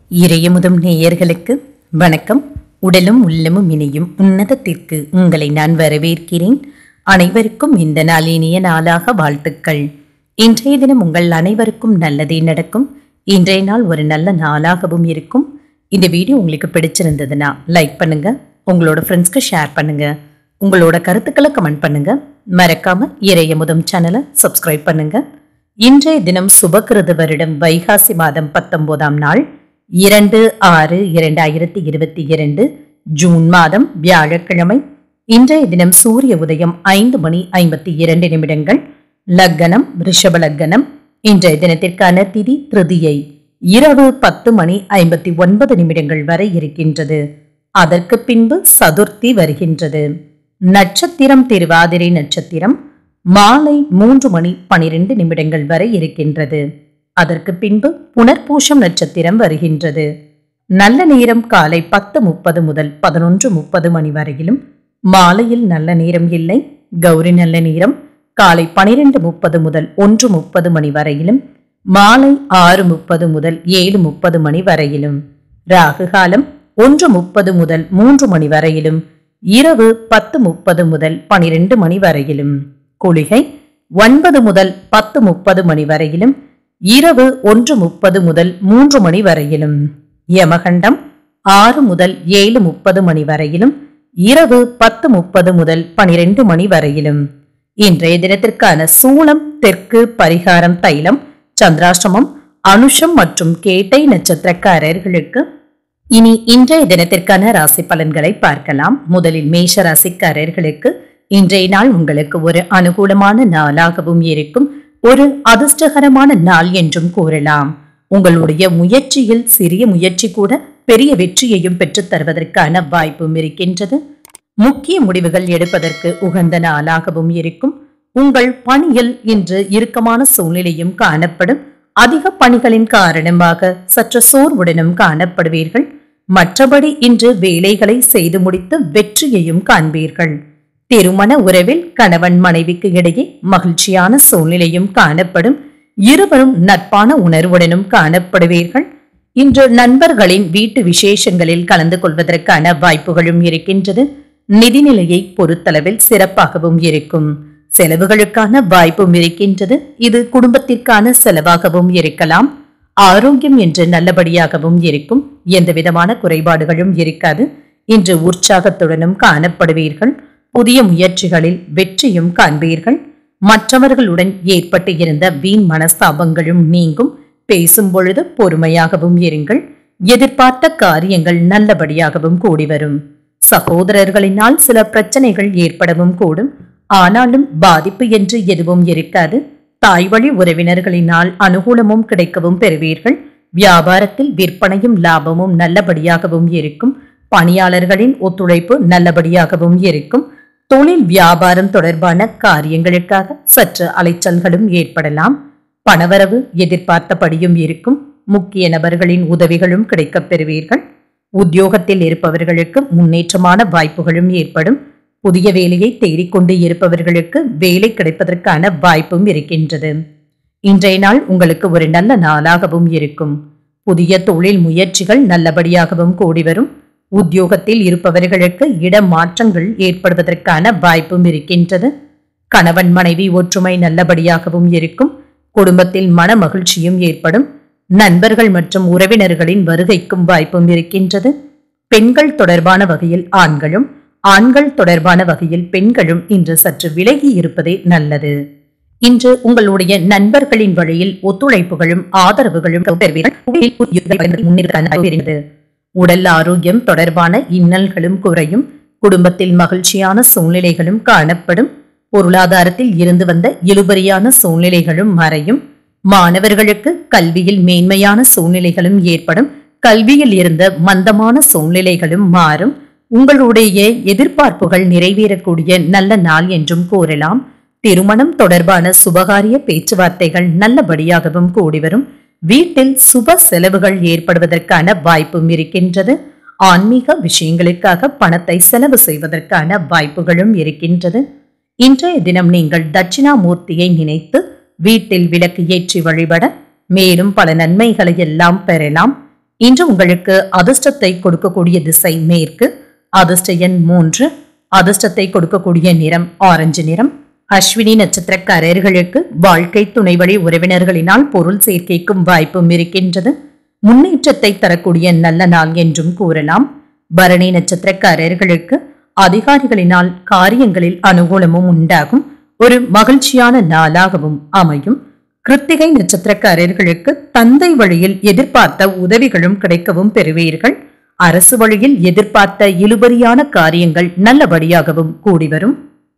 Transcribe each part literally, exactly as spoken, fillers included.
இறையமுதும் நேயர்களுக்கு வணக்கம். உடலும் உள்ளமும் இணையும் உன்னதத்திற்கு உங்களை நான் வரவேற்கிறேன். அனைவருக்கும் இந்த நாள் இனிய நாளாக வாழ்த்துக்கள். இன்றைய தினம் உங்கள் அனைவருக்கும் நல்லதே நடக்கும். இன்றைய நாள் ஒரு நல்ல நாளாகவும் இருக்கும். இந்த வீடியோ உங்களுக்கு பிடிச்சிருந்ததுன்னா லைக் பண்ணுங்க, உங்களோட ஃப்ரெண்ட்ஸ்க்கு ஷேர் பண்ணுங்க, உங்களோட கருத்துக்களை கமெண்ட் பண்ணுங்க. மறக்காம இறையமுதும் சேனலை சப்ஸ்கிரைப் பண்ணுங்க. இன்றைய தினம் சுபகிருது வருடம் வைகாசி மாதம் பத்தொன்பதாம் நாள் இரண்டு ஆறு இரண்டாயிரத்தி இருபத்தி இரண்டு ஜூன் மாதம் வியாழக்கிழமை. இன்றைய தினம் சூரிய உதயம் ஐந்து மணி ஐம்பத்தி இரண்டு நிமிடங்கள். லக்னம் ரிஷப லக்னம். இன்றைய தினத்திற்கான திதி திருதியை இரவு பத்து மணி ஐம்பத்தி ஒன்பது நிமிடங்கள் வரை இருக்கின்றது. அதற்கு பின்பு சதுர்த்தி வருகின்றது. நட்சத்திரம் திருவாதிரை நட்சத்திரம் மாலை மூன்று மணி பனிரெண்டு நிமிடங்கள் வரை இருக்கின்றது. அதற்கு பின்பு புனர்பூஷம் நட்சத்திரம் வருகின்றது. நல்ல நேரம் காலை பத்து முப்பது முதல் பதினொன்று முப்பது மணி வரையிலும், மாலையில் நல்ல நேரம் இல்லை. கௌரி நல்ல நேரம் காலை பனிரெண்டு முப்பது முதல் ஒன்று முப்பது மணி வரையிலும், மாலை ஆறு முப்பது முதல் ஏழு முப்பது மணி வரையிலும். ராகு காலம் ஒன்று முப்பது முதல் மூன்று மணி வரையிலும், இரவு பத்து முப்பது முதல் பனிரெண்டு மணி வரையிலும். குளிகை ஒன்பது முதல் பத்து முப்பது மணி வரையிலும், இரவு ஒன்று முப்பது முதல் மூன்று மணி வரையிலும். யமகண்டம் ஆறு முதல் ஏழு முப்பது மணி வரையிலும், இரவு பத்து முப்பது முதல் பனிரெண்டு மணி வரையிலும். இன்றைய தினத்திற்கான சூலம் தெற்கு, பரிகாரம் தைலம், சந்திராஷ்டமம் அனுஷம் மற்றும் கேட்டை நட்சத்திரக்காரர்களுக்கு. இனி இன்றைய தினத்திற்கான ராசி பலன்களை பார்க்கலாம். முதலில் மேஷ ராசிக்காரர்களுக்கு இன்றைய நாள் உங்களுக்கு ஒரு அனுகூலமான நாளாகவும் இருக்கும். ஒரு அதிர்ஷ்டகரமான நாள் என்றும் கூறலாம். உங்களுடைய முயற்சியில் சிறிய முயற்சி கூட பெரிய வெற்றியையும் பெற்றுத் தருவதற்கான வாய்ப்பும் இருக்கின்றது. முக்கிய முடிவுகள் எடுப்பதற்கு உகந்த நாளாகவும் இருக்கும். உங்கள் பணியில் இன்று இறுக்கமான சூழ்நிலையும் காணப்படும். அதிக பணிகளின் காரணமாக சற்று சோர்வுடனும் காணப்படுவீர்கள். மற்றபடி இன்று வேலைகளை செய்து முடித்து வெற்றியையும் காண்பீர்கள். திருமண உறவில் கணவன் மனைவிக்கு இடையே மகிழ்ச்சியான சூழ்நிலையும் காணப்படும். இருவரும் நட்பான உணர்வுடனும் காணப்படுவீர்கள். இன்று நண்பர்களின் வீட்டு விசேஷங்களில் கலந்து கொள்வதற்கான வாய்ப்புகளும் இருக்கின்றது. நிதிநிலையை பொறுத்தளவில் சிறப்பாகவும் இருக்கும். செலவுகளுக்கான வாய்ப்பும் இருக்கின்றது. இது குடும்பத்திற்கான செலவாகவும் இருக்கலாம். ஆரோக்கியம் என்று நல்லபடியாகவும் இருக்கும். எந்த விதமான குறைபாடுகளும் இருக்காது. இன்று உற்சாகத்துடனும் காணப்படுவீர்கள். புதிய முயற்சிகளில் வெற்றியும் காண்பீர்கள். மற்றவர்களுடன் ஏற்பட்டு இருந்த வீண் மனஸ்தாபங்களும் நீங்கும். பேசும் பொழுது பொறுமையாகவும் இருங்கள். எதிர்பார்த்த காரியங்கள் நல்லபடியாகவும் கூடி வரும். சகோதரர்களினால் சில பிரச்சனைகள் ஏற்படவும் கூடும். ஆனாலும் பாதிப்பு என்று எதுவும் இருக்காது. தாய் வழி உறவினர்களினால் அனுகூலமும் கிடைக்கவும் பெறுவீர்கள். வியாபாரத்தில் விற்பனையும் லாபமும் நல்லபடியாகவும் இருக்கும். பணியாளர்களின் ஒத்துழைப்பு நல்லபடியாகவும் இருக்கும். தொழில் வியாபாரம் தொடர்பான காரியங்களுக்காக சற்று அலைச்சல்களும் ஏற்படலாம். பணவரவு எதிர்பார்த்தபடியும் இருக்கும். முக்கிய நபர்களின் உதவிகளும் கிடைக்கப் பெறுவீர்கள். உத்தியோகத்தில் இருப்பவர்களுக்கு முன்னேற்றமான வாய்ப்புகளும் ஏற்படும். புதிய வேலையை தேடிக்கொண்டு இருப்பவர்களுக்கு வேலை கிடைப்பதற்கான வாய்ப்பும் இருக்கின்றது. இன்றைய நாள் உங்களுக்கு ஒரு நல்ல நாளாகவும் இருக்கும். புதிய தொழில் முயற்சிகள் நல்லபடியாகவும் கூடி வரும். உத்தியோகத்தில் இருப்பவர்களுக்கு இடமாற்றங்கள் ஏற்படுவதற்கான வாய்ப்பும் இருக்கின்றது. கணவன் மனைவி ஒற்றுமை நல்லபடியாகவும் இருக்கும். குடும்பத்தில் மன மகிழ்ச்சியும் ஏற்படும். நண்பர்கள் மற்றும் உறவினர்களின் வருகைக்கும் வாய்ப்பும் இருக்கின்றது. பெண்கள் தொடர்பான வகையில் ஆண்களும், ஆண்கள் தொடர்பான வகையில் பெண்களும் இன்று சற்று விலகி இருப்பதே நல்லது. இன்று உங்களுடைய நண்பர்களின் வழியில் ஒத்துழைப்புகளும் ஆதரவுகளும் முன்னேற்ற. உடல் ஆரோக்கியம் தொடர்பான இன்னல்களும் குறையும். குடும்பத்தில் மகிழ்ச்சியான சூழ்நிலைகளும் காணப்படும். பொருளாதாரத்தில் இருந்து வந்த இழுபறியான சூழ்நிலைகளும் மறையும். மாணவர்களுக்கு கல்வியில் மேன்மையான சூழ்நிலைகளும் ஏற்படும். கல்வியில் இருந்த மந்தமான சூழ்நிலைகளும் மாறும். உங்களுடைய எதிர்பார்ப்புகள் நிறைவேறக்கூடிய நல்ல நாள் என்றும் கூறலாம். திருமணம் தொடர்பான சுபகாரிய பேச்சுவார்த்தைகள் நல்லபடியாகவும் கூடி வரும். வீட்டில் சுப செலவுகள் ஏற்படுவதற்கான வாய்ப்பும் இருக்கின்றது. ஆன்மீக விஷயங்களுக்காக பணத்தை செலவு செய்வதற்கான வாய்ப்புகளும் இருக்கின்றது. இன்றைய தினம் நீங்கள் தட்சிணாமூர்த்தியை நினைத்து வீட்டில் விளக்கு ஏற்றி வழிபட மேலும் பல நன்மைகளை எல்லாம் பெறலாம். இன்று உங்களுக்கு அதிர்ஷ்டத்தை கொடுக்கக்கூடிய திசை மேற்கு. அதிர்ஷ்ட எண் மூன்று. அதிர்ஷ்டத்தை கொடுக்கக்கூடிய நிறம் ஆரஞ்சு நிறம். அஸ்வினி நட்சத்திரக்காரர்களுக்கு வாழ்க்கை துணை வழி உறவினர்களினால் பொருள் சேர்க்கைக்கும் வாய்ப்பும் இருக்கின்றது. முன்னேற்றத்தை தரக்கூடிய நல்ல நாள் என்றும் கூறலாம். பரணி நட்சத்திரக்காரர்களுக்கு அதிகாரிகளினால் காரியங்களில் அனுகூலமும் உண்டாகும். ஒரு மகிழ்ச்சியான நாளாகவும் அமையும். கிருத்திகை நட்சத்திரக்காரர்களுக்கு தந்தை வழியில் எதிர்பார்த்த உதவிகளும் கிடைக்கவும் பெறுவீர்கள். அரசு வழியில் எதிர்பார்த்த இழுபறியான காரியங்கள் நல்லபடியாகவும் கூடி வரும்.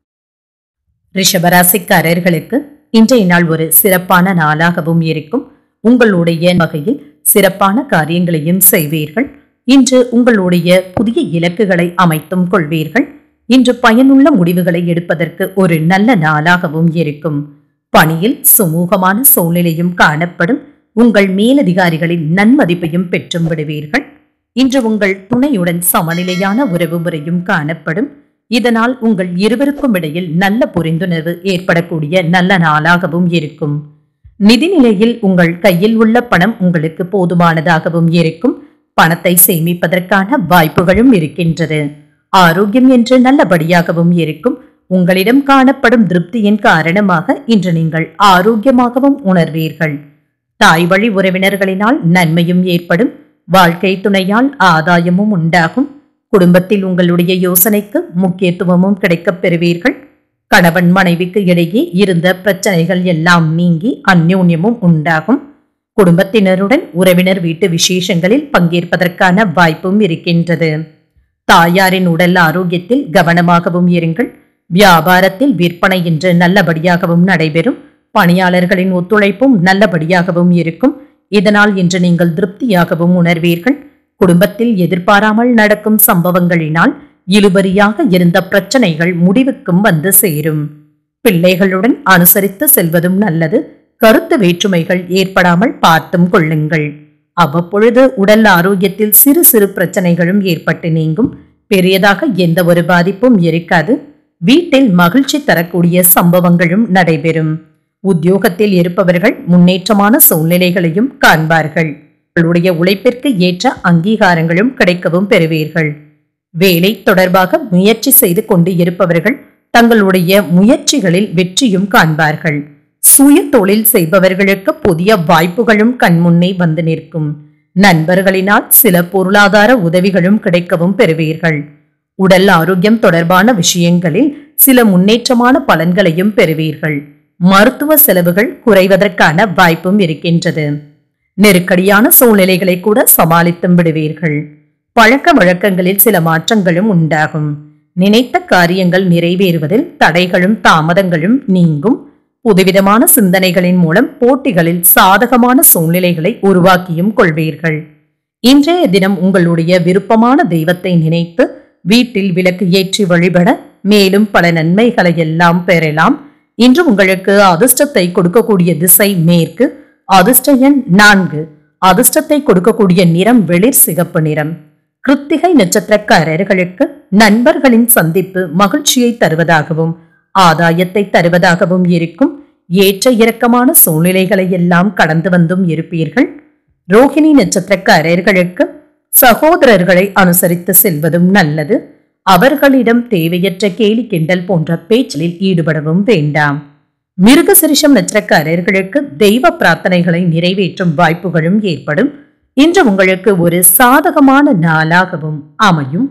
ரிஷபராசிக்காரர்களுக்கு இன்றைய நாள் ஒரு சிறப்பான நாளாகவும் இருக்கும். உங்களுடைய வகையில் சிறப்பான காரியங்களையும் செய்வீர்கள். இன்று உங்களுடைய புதிய இலக்குகளை அமைத்தும் கொள்வீர்கள். இன்று பயனுள்ள முடிவுகளை எடுப்பதற்கு ஒரு நல்ல நாளாகவும் இருக்கும். பணியில் சுமூகமான சூழ்நிலையும் காணப்படும். உங்கள் மேலதிகாரிகளின் நன்மதிப்பையும் பெற்றும் விடுவீர்கள். இன்று உங்கள் துணையுடன் சமநிலையான உறவு முறையும் காணப்படும். இதனால் உங்கள் இருவருக்கும் இடையில் நல்ல புரிந்துணர்வு ஏற்படக்கூடிய நல்ல நாளாகவும் இருக்கும். நிதிநிலையில் உங்கள் கையில் உள்ள பணம் உங்களுக்கு போதுமானதாகவும் இருக்கும். பணத்தை சேமிப்பதற்கான வாய்ப்புகளும் இருக்கின்றது. ஆரோக்கியம் என்று நல்லபடியாகவும் இருக்கும். உங்களிடம் காணப்படும் திருப்தியின் காரணமாக இன்று நீங்கள் ஆரோக்கியமாகவும் உணர்வீர்கள். தாய் வழி உறவினர்களினால் நன்மையும் ஏற்படும். வாழ்க்கை துணையால் ஆதாயமும் உண்டாகும். குடும்பத்தில் உங்களுடைய யோசனைக்கு முக்கியத்துவமும் கிடைக்கப் பெறுவீர்கள். கணவன் மனைவிக்கு இடையே இருந்த பிரச்சனைகள் எல்லாம் நீங்கி அந்யோன்யமும் உண்டாகும். குடும்பத்தினருடன் உறவினர் வீட்டு விசேஷங்களில் பங்கேற்பதற்கான வாய்ப்பும் இருக்கின்றது. தாயாரின் உடல் ஆரோக்கியத்தில் கவனமாகவும் இருங்கள். வியாபாரத்தில் விற்பனை இன்று நல்லபடியாகவும் நடைபெறும். பணியாளர்களின் ஒத்துழைப்பும் நல்லபடியாகவும் இருக்கும். இதனால் இன்று நீங்கள் திருப்தியாகவும் உணர்வீர்கள். குடும்பத்தில் எதிர்பாராமல் நடக்கும் சம்பவங்களினால் இழுபறியாக இருந்த பிரச்சனைகள் முடிவுக்கும் வந்து சேரும். பிள்ளைகளுடன் அனுசரித்து செல்வதும் நல்லது. கருத்து வேற்றுமைகள் ஏற்படாமல் பார்த்தும் கொள்ளுங்கள். அவ்வப்பொழுது உடல் ஆரோக்கியத்தில் சிறு சிறு பிரச்சனைகளும் ஏற்பட்டு நீங்கும். பெரியதாக எந்த ஒரு பாதிப்பும் இருக்காது. வீட்டில் மகிழ்ச்சி தரக்கூடிய சம்பவங்களும் நடைபெறும். உத்தியோகத்தில் இருப்பவர்கள் முன்னேற்றமான சூழ்நிலைகளையும் காண்பார்கள். உங்களுடைய உழைப்பிற்கு ஏற்ற அங்கீகாரங்களும் கிடைக்கவும் பெறுவீர்கள். வேலை தொடர்பாக முயற்சி செய்து கொண்டு இருப்பவர்கள் தங்களுடைய முயற்சிகளில் வெற்றியும் காண்பார்கள். சுய தொழில் செய்பவர்களுக்கு புதிய வாய்ப்புகளும் கண்முன்னே வந்து நிற்கும். நண்பர்களினால் சில பொருளாதார உதவிகளும் கிடைக்கவும் பெறுவீர்கள். உடல் ஆரோக்கியம் தொடர்பான விஷயங்களில் சில முன்னேற்றமான பலன்களையும் பெறுவீர்கள். மருத்துவ செலவுகள் குறைவதற்கான வாய்ப்பும் இருக்கின்றது. நெருக்கடியான சூழ்நிலைகளை கூட சமாளித்தும் விடுவீர்கள். பழக்க வழக்கங்களில் சில மாற்றங்களும் உண்டாகும். நினைத்த காரியங்கள் நிறைவேறுவதில் தடைகளும் தாமதங்களும் நீங்கும். புதுவிதமான சிந்தனைகளின் மூலம் போட்டிகளில் சாதகமான சூழ்நிலைகளை உருவாக்கியும் கொள்வீர்கள். இன்றைய தினம் உங்களுடைய விருப்பமான தெய்வத்தை நினைத்து வீட்டில் விளக்கு ஏற்றி வழிபட மேலும் பல நன்மைகளை எல்லாம் பெறலாம். இன்று உங்களுக்கு அதிர்ஷ்டத்தை கொடுக்கக்கூடிய திசை மேற்கு. அதிர்ஷ்ட எண் நான்கு. அதிர்ஷ்டத்தை கொடுக்கக்கூடிய நிறம் வெளிர் சிகப்பு நிறம். கிருத்திகை நட்சத்திரக்காரர்களுக்கு நண்பர்களின் சந்திப்பு மகிழ்ச்சியை தருவதாகவும் ஆதாயத்தை தருவதாகவும் இருக்கும். ஏற்ற இறக்கமான சூழ்நிலைகளை எல்லாம் கடந்து வந்தும் இருப்பீர்கள். ரோஹிணி நட்சத்திரக்காரர்களுக்கு சகோதரர்களை அனுசரித்து செல்வதும் நல்லது. அவர்களிடம் தேவையற்ற கேலி கிண்டல் போன்ற பேச்சில் ஈடுபடவும் வேண்டாம். மிருகசிரிஷம் நட்சத்திரக்காரர்களுக்கு தெய்வ பிரார்த்தனைகளை நிறைவேற்றும் வாய்ப்புகளும் ஏற்படும். இன்று உங்களுக்கு ஒரு சாதகமான நாளாகவும் அமையும்.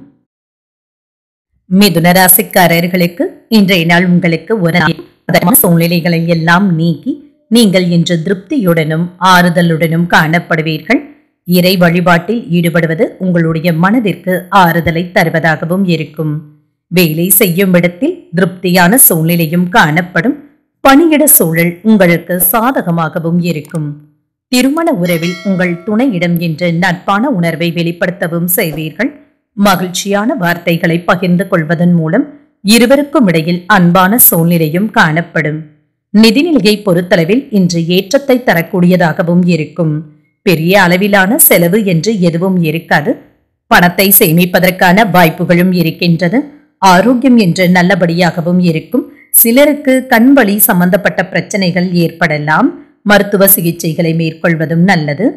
மிதுன ராசிக்காரர்களுக்கு இன்றைய நாள் உங்களுக்கு ஒரு சூழ்நிலைகளை எல்லாம் நீக்கி நீங்கள் இன்று திருப்தியுடனும் ஆறுதலுடனும் காணப்படுவீர்கள். இறை வழிபாட்டில் ஈடுபடுவது உங்களுடைய மனதிற்கு ஆறுதலை தருவதாகவும் இருக்கும். வேலை செய்யும் இடத்தில் திருப்தியான சூழ்நிலையும் காணப்படும். பணியிட சூழல் உங்களுக்கு சாதகமாகவும் இருக்கும். திருமண உறவில் உங்கள் துணையிடம் என்று நட்பான உணர்வை வெளிப்படுத்தவும் செய்வீர்கள். மகிழ்ச்சியான வார்த்தைகளை பகிர்ந்து கொள்வதன் மூலம் இருவருக்கும் இடையில் அன்பான சூழ்நிலையும் காணப்படும். நிதிநிலையை பொறுத்தளவில் இன்று ஏற்றத்தை தரக்கூடியதாகவும் இருக்கும். பெரிய அளவிலான செலவு என்று எதுவும் இருக்காது. பணத்தை சேமிப்பதற்கான வாய்ப்புகளும் இருக்கின்றது. ஆரோக்கியம் என்று நல்லபடியாகவும் இருக்கும். சிலருக்கு கண்வலி சம்பந்தப்பட்ட பிரச்சனைகள் ஏற்படலாம். மருத்துவ சிகிச்சைகளை மேற்கொள்வதும் நல்லது.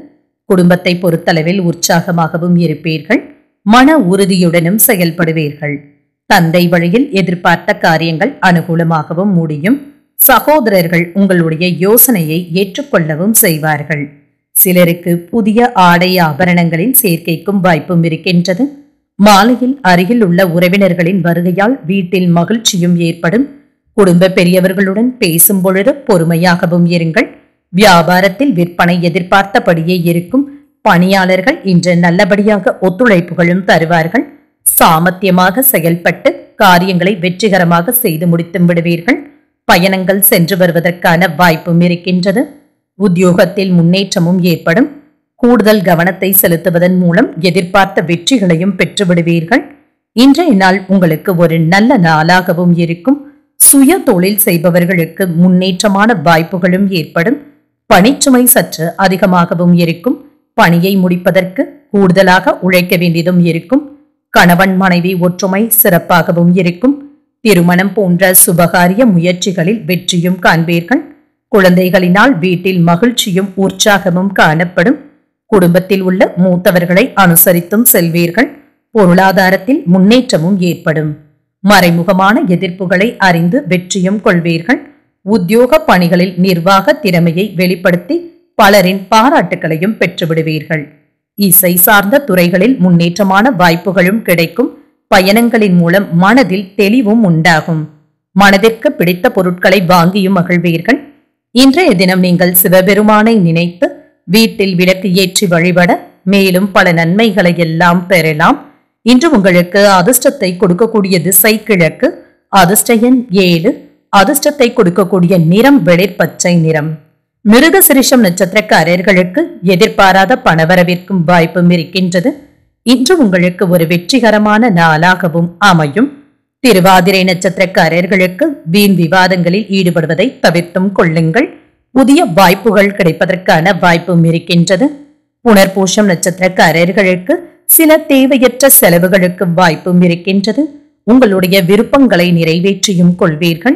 குடும்பத்தை பொறுத்தளவில் உற்சாகமாகவும் இருப்பீர்கள். மன உறுதியுடனும் செயல்படுவீர்கள். தந்தை வழியில் எதிர்பார்த்த காரியங்கள் அனுகூலமாகவும் முடியும். சகோதரர்கள் உங்களுடைய யோசனையை ஏற்றுக்கொள்ளவும் செய்வார்கள். சிலருக்கு புதிய ஆடை ஆபரணங்களின் சேர்க்கைக்கும் வாய்ப்பும் இருக்கின்றது. மாலையில் அருகில் உள்ள உறவினர்களின் வருகையால் வீட்டில் மகிழ்ச்சியும் ஏற்படும். குடும்ப பெரியவர்களுடன் பேசும் பொழுது பொறுமையாகவும் இருங்கள். வியாபாரத்தில் விற்பனை எதிர்பார்த்தபடியே இருக்கும். பணியாளர்கள் இன்று நல்லபடியாக ஒத்துழைப்புகளும் தருவார்கள். சாமர்த்தியமாக செயல்பட்டு காரியங்களை வெற்றிகரமாக செய்து முடித்து விடுவீர்கள். பயணங்கள் சென்று வருவதற்கான வாய்ப்பும் இருக்கின்றது. உத்தியோகத்தில் முன்னேற்றமும் ஏற்படும். கூடுதல் கவனத்தை செலுத்துவதன் மூலம் எதிர்பார்த்த வெற்றிகளையும் பெற்று விடுவீர்கள். இன்றைய நாள் உங்களுக்கு ஒரு நல்ல நாளாகவும் இருக்கும். சுய தொழில் செய்பவர்களுக்கு முன்னேற்றமான வாய்ப்புகளும் ஏற்படும். பணிச்சுமை சற்று அதிகமாகவும் இருக்கும். பணியை முடிப்பதற்கு கூடுதலாக உழைக்க வேண்டியதும் இருக்கும். கணவன் மனைவி ஒற்றுமை சிறப்பாகவும் இருக்கும். திருமணம் போன்ற சுபகாரிய முயற்சிகளில் வெற்றியும் காண்பீர்கள். குழந்தைகளினால் வீட்டில் மகிழ்ச்சியும் உற்சாகமும் காணப்படும். குடும்பத்தில் உள்ள மூத்தவர்களை அனுசரித்தும் செல்வீர்கள். பொருளாதாரத்தில் முன்னேற்றமும் ஏற்படும். மறைமுகமான எதிர்ப்புகளை அறிந்து வெற்றியும் கொள்வீர்கள். உத்தியோக பணிகளில் நிர்வாக திறமையை வெளிப்படுத்தி பலரின் பாராட்டுகளையும் பெற்றுவிடுவீர்கள். இசை சார்ந்த துறைகளில் முன்னேற்றமான வாய்ப்புகளும் கிடைக்கும். பயணங்களின் மூலம் மனதில் தெளிவும் உண்டாகும். மனதிற்கு பிடித்த பொருட்களை வாங்கியும் மகிழ்வீர்கள். இன்றைய தினம் நீங்கள் சிவபெருமானை நினைத்து வீட்டில் விளக்கு ஏற்றி வழிபட மேலும் பல நன்மைகளை எல்லாம் பெறலாம். இன்று உங்களுக்கு அதிர்ஷ்டத்தை கொடுக்கக்கூடிய திசை கிழக்கு. அதிர்ஷ்ட எண் ஏழு. அதிர்ஷ்டத்தை கொடுக்கக்கூடிய நிறம் வெளிர்பச்சை நிறம். மிருகசிரிஷம் நட்சத்திரக்காரர்களுக்கு எதிர்பாராத பணவரவிற்கும் வாய்ப்பும் இருக்கின்றது. இன்று உங்களுக்கு ஒரு வெற்றிகரமான நாளாகவும் அமையும். திருவாதிரை நட்சத்திரக்காரர்களுக்கு வீண் விவாதங்களில் ஈடுபடுவதை தவிர்த்தும் கொள்ளுங்கள். புதிய வாய்ப்புகள் கிடைப்பதற்கான வாய்ப்பும் இருக்கின்றது. புனர்பூஷம் நட்சத்திரக்காரர்களுக்கு சில தேவையற்ற செலவுகளுக்கு வாய்ப்பும் இருக்கின்றது. உங்களுடைய விருப்பங்களை நிறைவேற்றியும் கொள்வீர்கள்.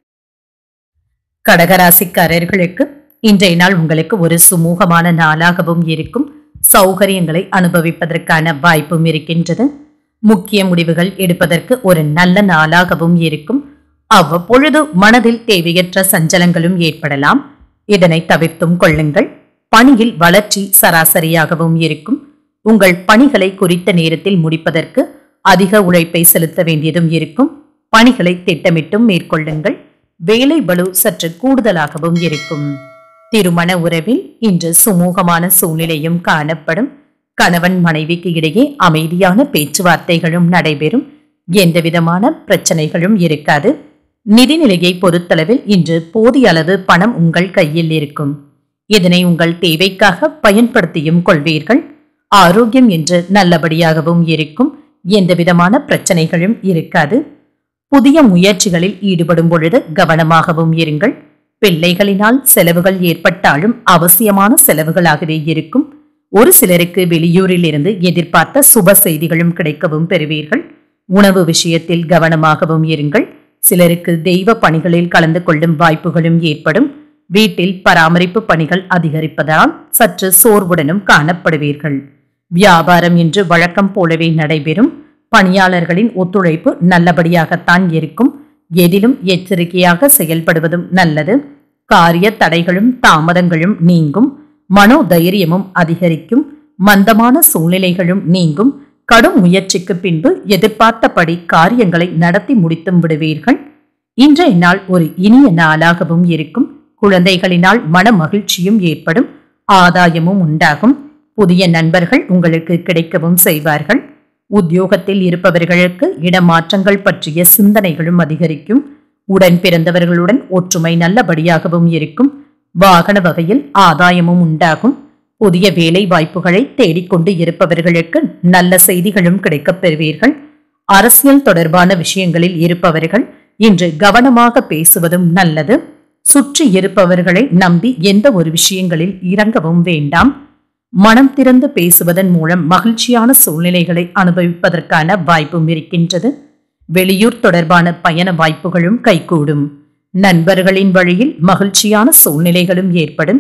கடகராசிக்காரர்களுக்கு இன்றைய நாள் உங்களுக்கு ஒரு சுமூகமான நாளாகவும் இருக்கும். சௌகரியங்களை அனுபவிப்பதற்கான வாய்ப்பும் இருக்கின்றது. முக்கிய முடிவுகள் எடுப்பதற்கு ஒரு நல்ல நாளாகவும் இருக்கும். அவ்வப்பொழுது மனதில் தேவையற்ற சஞ்சலங்களும் ஏற்படலாம். இதனை தவிர்த்தும் கொள்ளுங்கள். பணியில் வளர்ச்சி சராசரியாகவும் இருக்கும். உங்கள் பணிகளை குறித்த நேரத்தில் முடிப்பதற்கு அதிக உழைப்பை செலுத்த வேண்டியதும் இருக்கும். பணிகளை திட்டமிட்டும் மேற்கொள்ளுங்கள். வேலை பளு சற்று கூடுதலாகவும் இருக்கும். திருமண உறவில் இன்று சுமூகமான சூழ்நிலையும் காணப்படும். கணவன் மனைவிக்கு இடையே அமைதியான பேச்சுவார்த்தைகளும் நடைபெறும். எந்தவிதமான பிரச்சனைகளும் இருக்காது. நிதிநிலையை பொறுத்தளவில் இன்று போதிய அளவு பணம் உங்கள் கையில் இருக்கும். இதனை உங்கள் தேவைக்காக பயன்படுத்தியும் கொள்வீர்கள். ஆரோக்கியம் என்று நல்லபடியாகவும் இருக்கும். எந்தவிதமான பிரச்சனைகளும் இருக்காது. புதிய முயற்சிகளில் ஈடுபடும் பொழுது கவனமாகவும் இருங்கள். பிள்ளைகளினால் செலவுகள் ஏற்பட்டாலும் அவசியமான செலவுகளாகவே இருக்கும். ஒரு சிலருக்கு வெளியூரில் இருந்து எதிர்பார்த்த சுப செய்திகளும் கிடைக்கவும் பெறுவீர்கள். உணவு விஷயத்தில் கவனமாகவும் இருங்கள். சிலருக்கு தெய்வ பணிகளில் கலந்து கொள்ளும் வாய்ப்புகளும் ஏற்படும். வீட்டில் பராமரிப்பு பணிகள் அதிகரிப்பதால் சற்று சோர்வுடனும் காணப்படுவீர்கள். வியாபாரம் இன்று வழக்கம் போலவே நடைபெறும். பணியாளர்களின் ஒத்துழைப்பு நல்லபடியாகத்தான் இருக்கும். எதிலும் எச்சரிக்கையாக செயல்படுவதும் நல்லது. காரிய தடைகளும் தாமதங்களும் நீங்கும். மனோதைரியமும் அதிகரிக்கும். மந்தமான சூழ்நிலைகளும் நீங்கும். கடும் முயற்சிக்கு பின்பு எதிர்பார்த்தபடி காரியங்களை நடத்தி முடித்தும் விடுவீர்கள். இன்றைய நாள் ஒரு இனிய நாளாகவும் இருக்கும். குழந்தைகளினால் மன மகிழ்ச்சியும் ஏற்படும். ஆதாயமும் உண்டாகும். புதிய நண்பர்கள் உங்களுக்கு கிடைக்கவும் செய்வார்கள். உத்தியோகத்தில் இருப்பவர்களுக்கு இடமாற்றங்கள் பற்றிய சிந்தனைகளும் அதிகரிக்கும். உடன் பிறந்தவர்களுடன் ஒற்றுமை நல்லபடியாகவும் இருக்கும். வாகன வகையில் ஆதாயமும் உண்டாகும். புதிய வேலை வாய்ப்புகளை தேடிக்கொண்டு இருப்பவர்களுக்கு நல்ல செய்திகளும் கிடைக்கப் பெறுவீர்கள். அரசியல் தொடர்பான விஷயங்களில் இருப்பவர்கள் இன்று கவனமாக பேசுவதும் நல்லது. சுற்றி இருப்பவர்களை நம்பி எந்த ஒரு விஷயங்களில் இறங்கவும் வேண்டாம். மனம் திறந்து பேசுவதன் மூலம் மகிழ்ச்சியான சூழ்நிலைகளை அனுபவிப்பதற்கான வாய்ப்பும் இருக்கின்றது. வெளியூர் தொடர்பான பயண வாய்ப்புகளும் கைகூடும். நண்பர்களின் வழியில் மகிழ்ச்சியான சூழ்நிலைகளும் ஏற்படும்.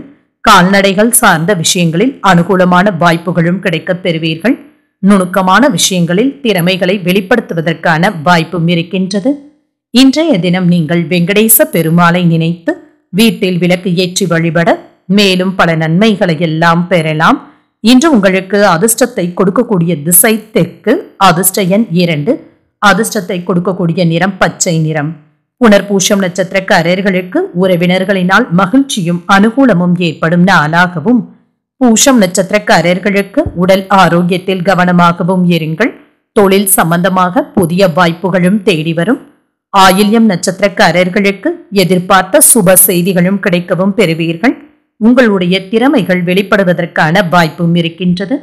கால்நடைகள் சார்ந்த விஷயங்களில் அனுகூலமான வாய்ப்புகளும் கிடைக்கப் பெறுவீர்கள். நுணுக்கமான விஷயங்களில் திறமைகளை வெளிப்படுத்துவதற்கான வாய்ப்பும் இருக்கின்றது. இன்றைய தினம் நீங்கள் வெங்கடேச பெருமாளை நினைத்து வீட்டில் விளக்கு ஏற்றி வழிபட மேலும் பல நன்மைகளை எல்லாம் பெறலாம். இன்று உங்களுக்கு அதிர்ஷ்டத்தை கொடுக்கக்கூடிய திசை தெற்கு, அதிர்ஷ்ட எண் இரண்டு, அதிர்ஷ்டத்தை கொடுக்கக்கூடிய நிறம் பச்சை நிறம். புனர்பூசம் நட்சத்திரக்காரர்களுக்கு உறவினர்களினால் மகிழ்ச்சியும் அனுகூலமும் ஏற்படும் நாளாகவும், பூசம் நட்சத்திரக்காரர்களுக்கு உடல் ஆரோக்கியத்தில் கவனமாகவும் இருங்கள். தொழில் சம்பந்தமாக புதிய வாய்ப்புகளும் தேடி வரும். ஆயில்யம் நட்சத்திரக்காரர்களுக்கு எதிர்பார்த்த சுப செய்திகளும் கிடைக்கவும் பெறுவீர்கள். உங்களுடைய திறமைகள் வெளிப்படுவதற்கான வாய்ப்பும் இருக்கின்றது.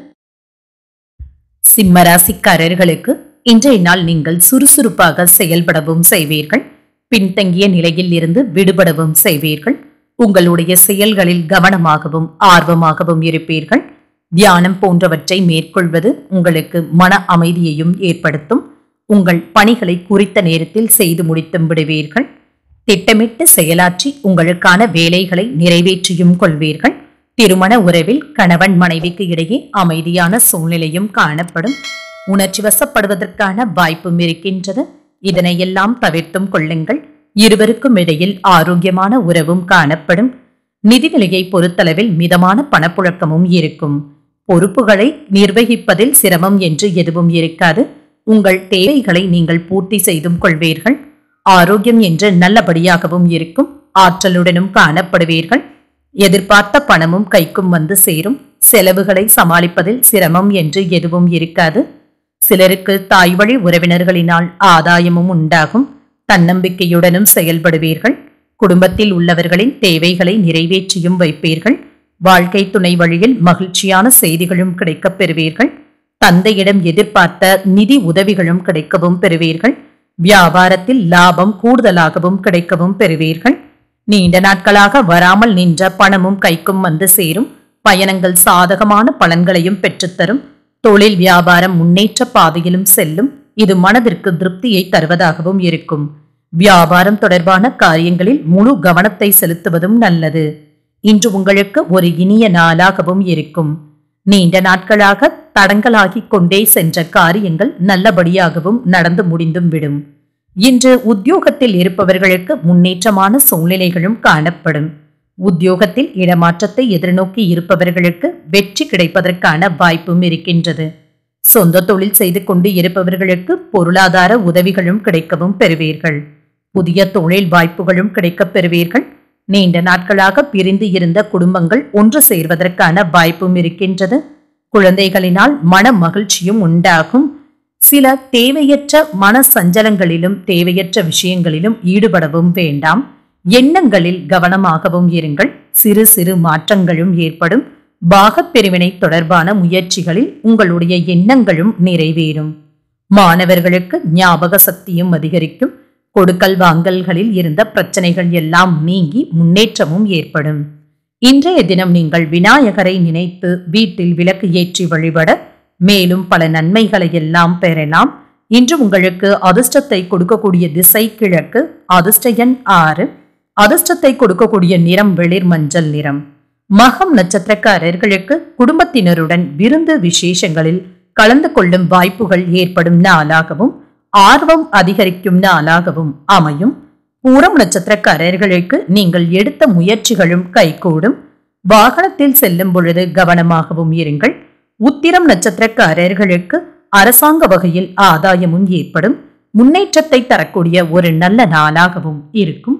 சிம்மராசிக்காரர்களுக்கு இன்றைய நாள் நீங்கள் சுறுசுறுப்பாக செயல்படவும் செய்வீர்கள். பின்தங்கிய நிலையில் இருந்து விடுபடவும் செய்வீர்கள். உங்களுடைய செயல்களில் கவனமாகவும் ஆர்வமாகவும் இருப்பீர்கள். தியானம் போன்றவற்றை மேற்கொள்வது உங்களுக்கு மன அமைதியையும் ஏற்படுத்தும். உங்கள் பணிகளை குறித்த நேரத்தில் செய்து முடித்தும் விடுவீர்கள். திட்டமிட்டு செயலாற்றி உங்களுக்கான வேலைகளை நிறைவேற்றியும் கொள்வீர்கள். திருமண உறவில் கணவன் மனைவிக்கு இடையே அமைதியான சூழ்நிலையும் காணப்படும். உணர்ச்சி வசப்படுவதற்கான வாய்ப்பும் இருக்கின்றது. இதனையெல்லாம் தவிர்த்தும் கொள்ளுங்கள். இருவருக்கும் இடையில் ஆரோக்கியமான உறவும் காணப்படும். நிதிநிலையை பொறுத்தளவில் மிதமான பணப்புழக்கமும் இருக்கும். பொறுப்புகளை நிர்வகிப்பதில் சிரமம் என்று எதுவும் இருக்காது. உங்கள் தேவைகளை நீங்கள் பூர்த்தி செய்தும் கொள்வீர்கள். ஆரோக்கியம் என்று நல்லபடியாகவும் இருக்கும். ஆற்றலுடனும் காணப்படுவீர்கள். எதிர்பார்த்த பணமும் கைக்கும் வந்து சேரும். செலவுகளை சமாளிப்பதில் சிரமம் என்று எதுவும் இருக்காது. சிலருக்கு தாய் வழி உறவினர்களினால் ஆதாயமும் உண்டாகும். தன்னம்பிக்கையுடனும் செயல்படுவீர்கள். குடும்பத்தில் உள்ளவர்களின் தேவைகளை நிறைவேற்றியும் வைப்பீர்கள். வாழ்க்கை துணை வழியில் மகிழ்ச்சியான செய்திகளும் கிடைக்கப் பெறுவீர்கள். தந்தையிடம் எதிர்பார்த்த நிதி உதவிகளும் கிடைக்கவும் பெறுவீர்கள். வியாபாரத்தில் லாபம் கூடுதலாகவும் கிடைக்கவும் பெறுவீர்கள். நீண்ட நாட்களாக வராமல் நின்ற பணமும் கைக்கும் வந்து சேரும். பயணங்கள் சாதகமான பலன்களையும் பெற்றுத்தரும். தொழில் வியாபாரம் முன்னேற்ற பாதையிலும் செல்லும். இது மனதிற்கு திருப்தியை தருவதாகவும் இருக்கும். வியாபாரம் தொடர்பான காரியங்களில் முழு கவனத்தை செலுத்துவதும் நல்லது. இன்று உங்களுக்கு ஒரு இனிய நாளாகவும் இருக்கும். நீண்ட நாட்களாக தடங்கலாகிக் கொண்டே சென்ற காரியங்கள் நல்லபடியாகவும் நடந்து முடிந்தும் விடும். இன்று உத்தியோகத்தில் இருப்பவர்களுக்கு முன்னேற்றமான சூழ்நிலைகளும் காணப்படும். உத்தியோகத்தில் இடமாற்றத்தை எதிர்நோக்கி இருப்பவர்களுக்கு வெற்றி கிடைப்பதற்கான வாய்ப்பும் இருக்கின்றது. சொந்த தொழில் செய்து கொண்டு இருப்பவர்களுக்கு பொருளாதார உதவிகளும் கிடைக்கவும் பெறுவீர்கள். புதிய தொழில் வாய்ப்புகளும் கிடைக்கப் பெறுவீர்கள். நீண்ட நாட்களாக பிரிந்து இருந்த குடும்பங்கள் ஒன்று சேர்வதற்கான வாய்ப்பும் இருக்கின்றது. குழந்தைகளினால் மன மகிழ்ச்சியும் உண்டாகும். சில தேவையற்ற மன சஞ்சலங்களிலும் தேவையற்ற விஷயங்களிலும் ஈடுபடவும் வேண்டாம். எண்ணங்களில் கவனமாகவும் இருங்கள். சிறு சிறு மாற்றங்களும் ஏற்படும். பாகப்பிரிவினை தொடர்பான முயற்சிகளில் உங்களுடைய எண்ணங்களும் நிறைவேறும். மாணவர்களுக்கு ஞாபக சக்தியும் அதிகரிக்கும். கொடுக்கல் வாங்கல்களில் இருந்த பிரச்சனைகள் எல்லாம் நீங்கி முன்னேற்றமும் ஏற்படும். இன்றைய தினம் நீங்கள் விநாயகரை நினைத்து வீட்டில் விளக்கு ஏற்றி வழிபட மேலும் பல நன்மைகளை எல்லாம் பெறலாம். இன்று உங்களுக்கு அதிர்ஷ்டத்தை கொடுக்கக்கூடிய திசை கிழக்கு, அதிர்ஷ்ட எண் ஆறு, அதிர்ஷ்டத்தை கொடுக்கக்கூடிய நிறம் வெளிர் மஞ்சள் நிறம். மகம் நட்சத்திரக்காரர்களுக்கு குடும்பத்தினருடன் விருந்து விசேஷங்களில் கலந்து கொள்ளும் வாய்ப்புகள் ஏற்படும் நாளாகவும் ஆர்வம் அதிகரிக்கும் நாளாகவும் அமையும். பூரம் நட்சத்திரக்காரர்களுக்கு நீங்கள் எடுத்த முயற்சிகளும் கைகூடும். வாகனத்தில் செல்லும் பொழுது கவனமாகவும் இருங்கள். உத்திரம் நட்சத்திரக்காரர்களுக்கு அரசாங்க வகையில் ஆதாயமும் ஏற்படும். முன்னேற்றத்தை தரக்கூடிய ஒரு நல்ல நாளாகவும் இருக்கும்.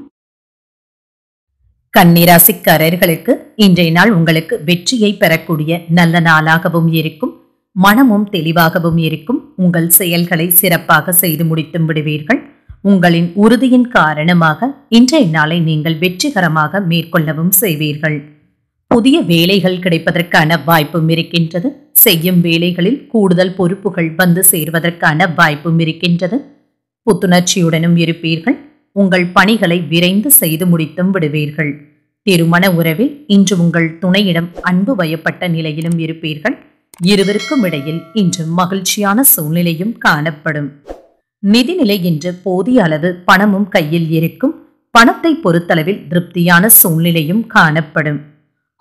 கன்னிராசிக்காரர்களுக்கு இன்றைய நாள் உங்களுக்கு வெற்றியை பெறக்கூடிய நல்ல நாளாகவும் இருக்கும். மனமும் தெளிவாகவும் இருக்கும். உங்கள் செயல்களை சிறப்பாக செய்து முடித்தும் விடுவீர்கள். உங்களின் உறுதியின் காரணமாக இன்றைய நாளை நீங்கள் வெற்றிகரமாக மேற்கொள்ளவும் செய்வீர்கள். புதிய வேலைகள் கிடைப்பதற்கான வாய்ப்பும் இருக்கின்றது. செய்யும் வேலைகளில் கூடுதல் பொறுப்புகள் வந்து சேர்வதற்கான வாய்ப்பும் இருக்கின்றது. புத்துணர்ச்சியுடனும் இருப்பீர்கள். உங்கள் பணிகளை விரைந்து செய்து முடித்தும் விடுவீர்கள். திருமண உறவில் இன்று உங்கள் துணையிடம் அன்பு வயப்பட்ட நிலையிலும் இருப்பீர்கள். இருவருக்கும் இடையில் இன்று மகிழ்ச்சியான சூழ்நிலையும் காணப்படும். நிதிநிலை இன்று போதிய அளவு பணமும் கையில் இருக்கும். பணத்தை பொறுத்தளவில் திருப்தியான சூழ்நிலையும் காணப்படும்.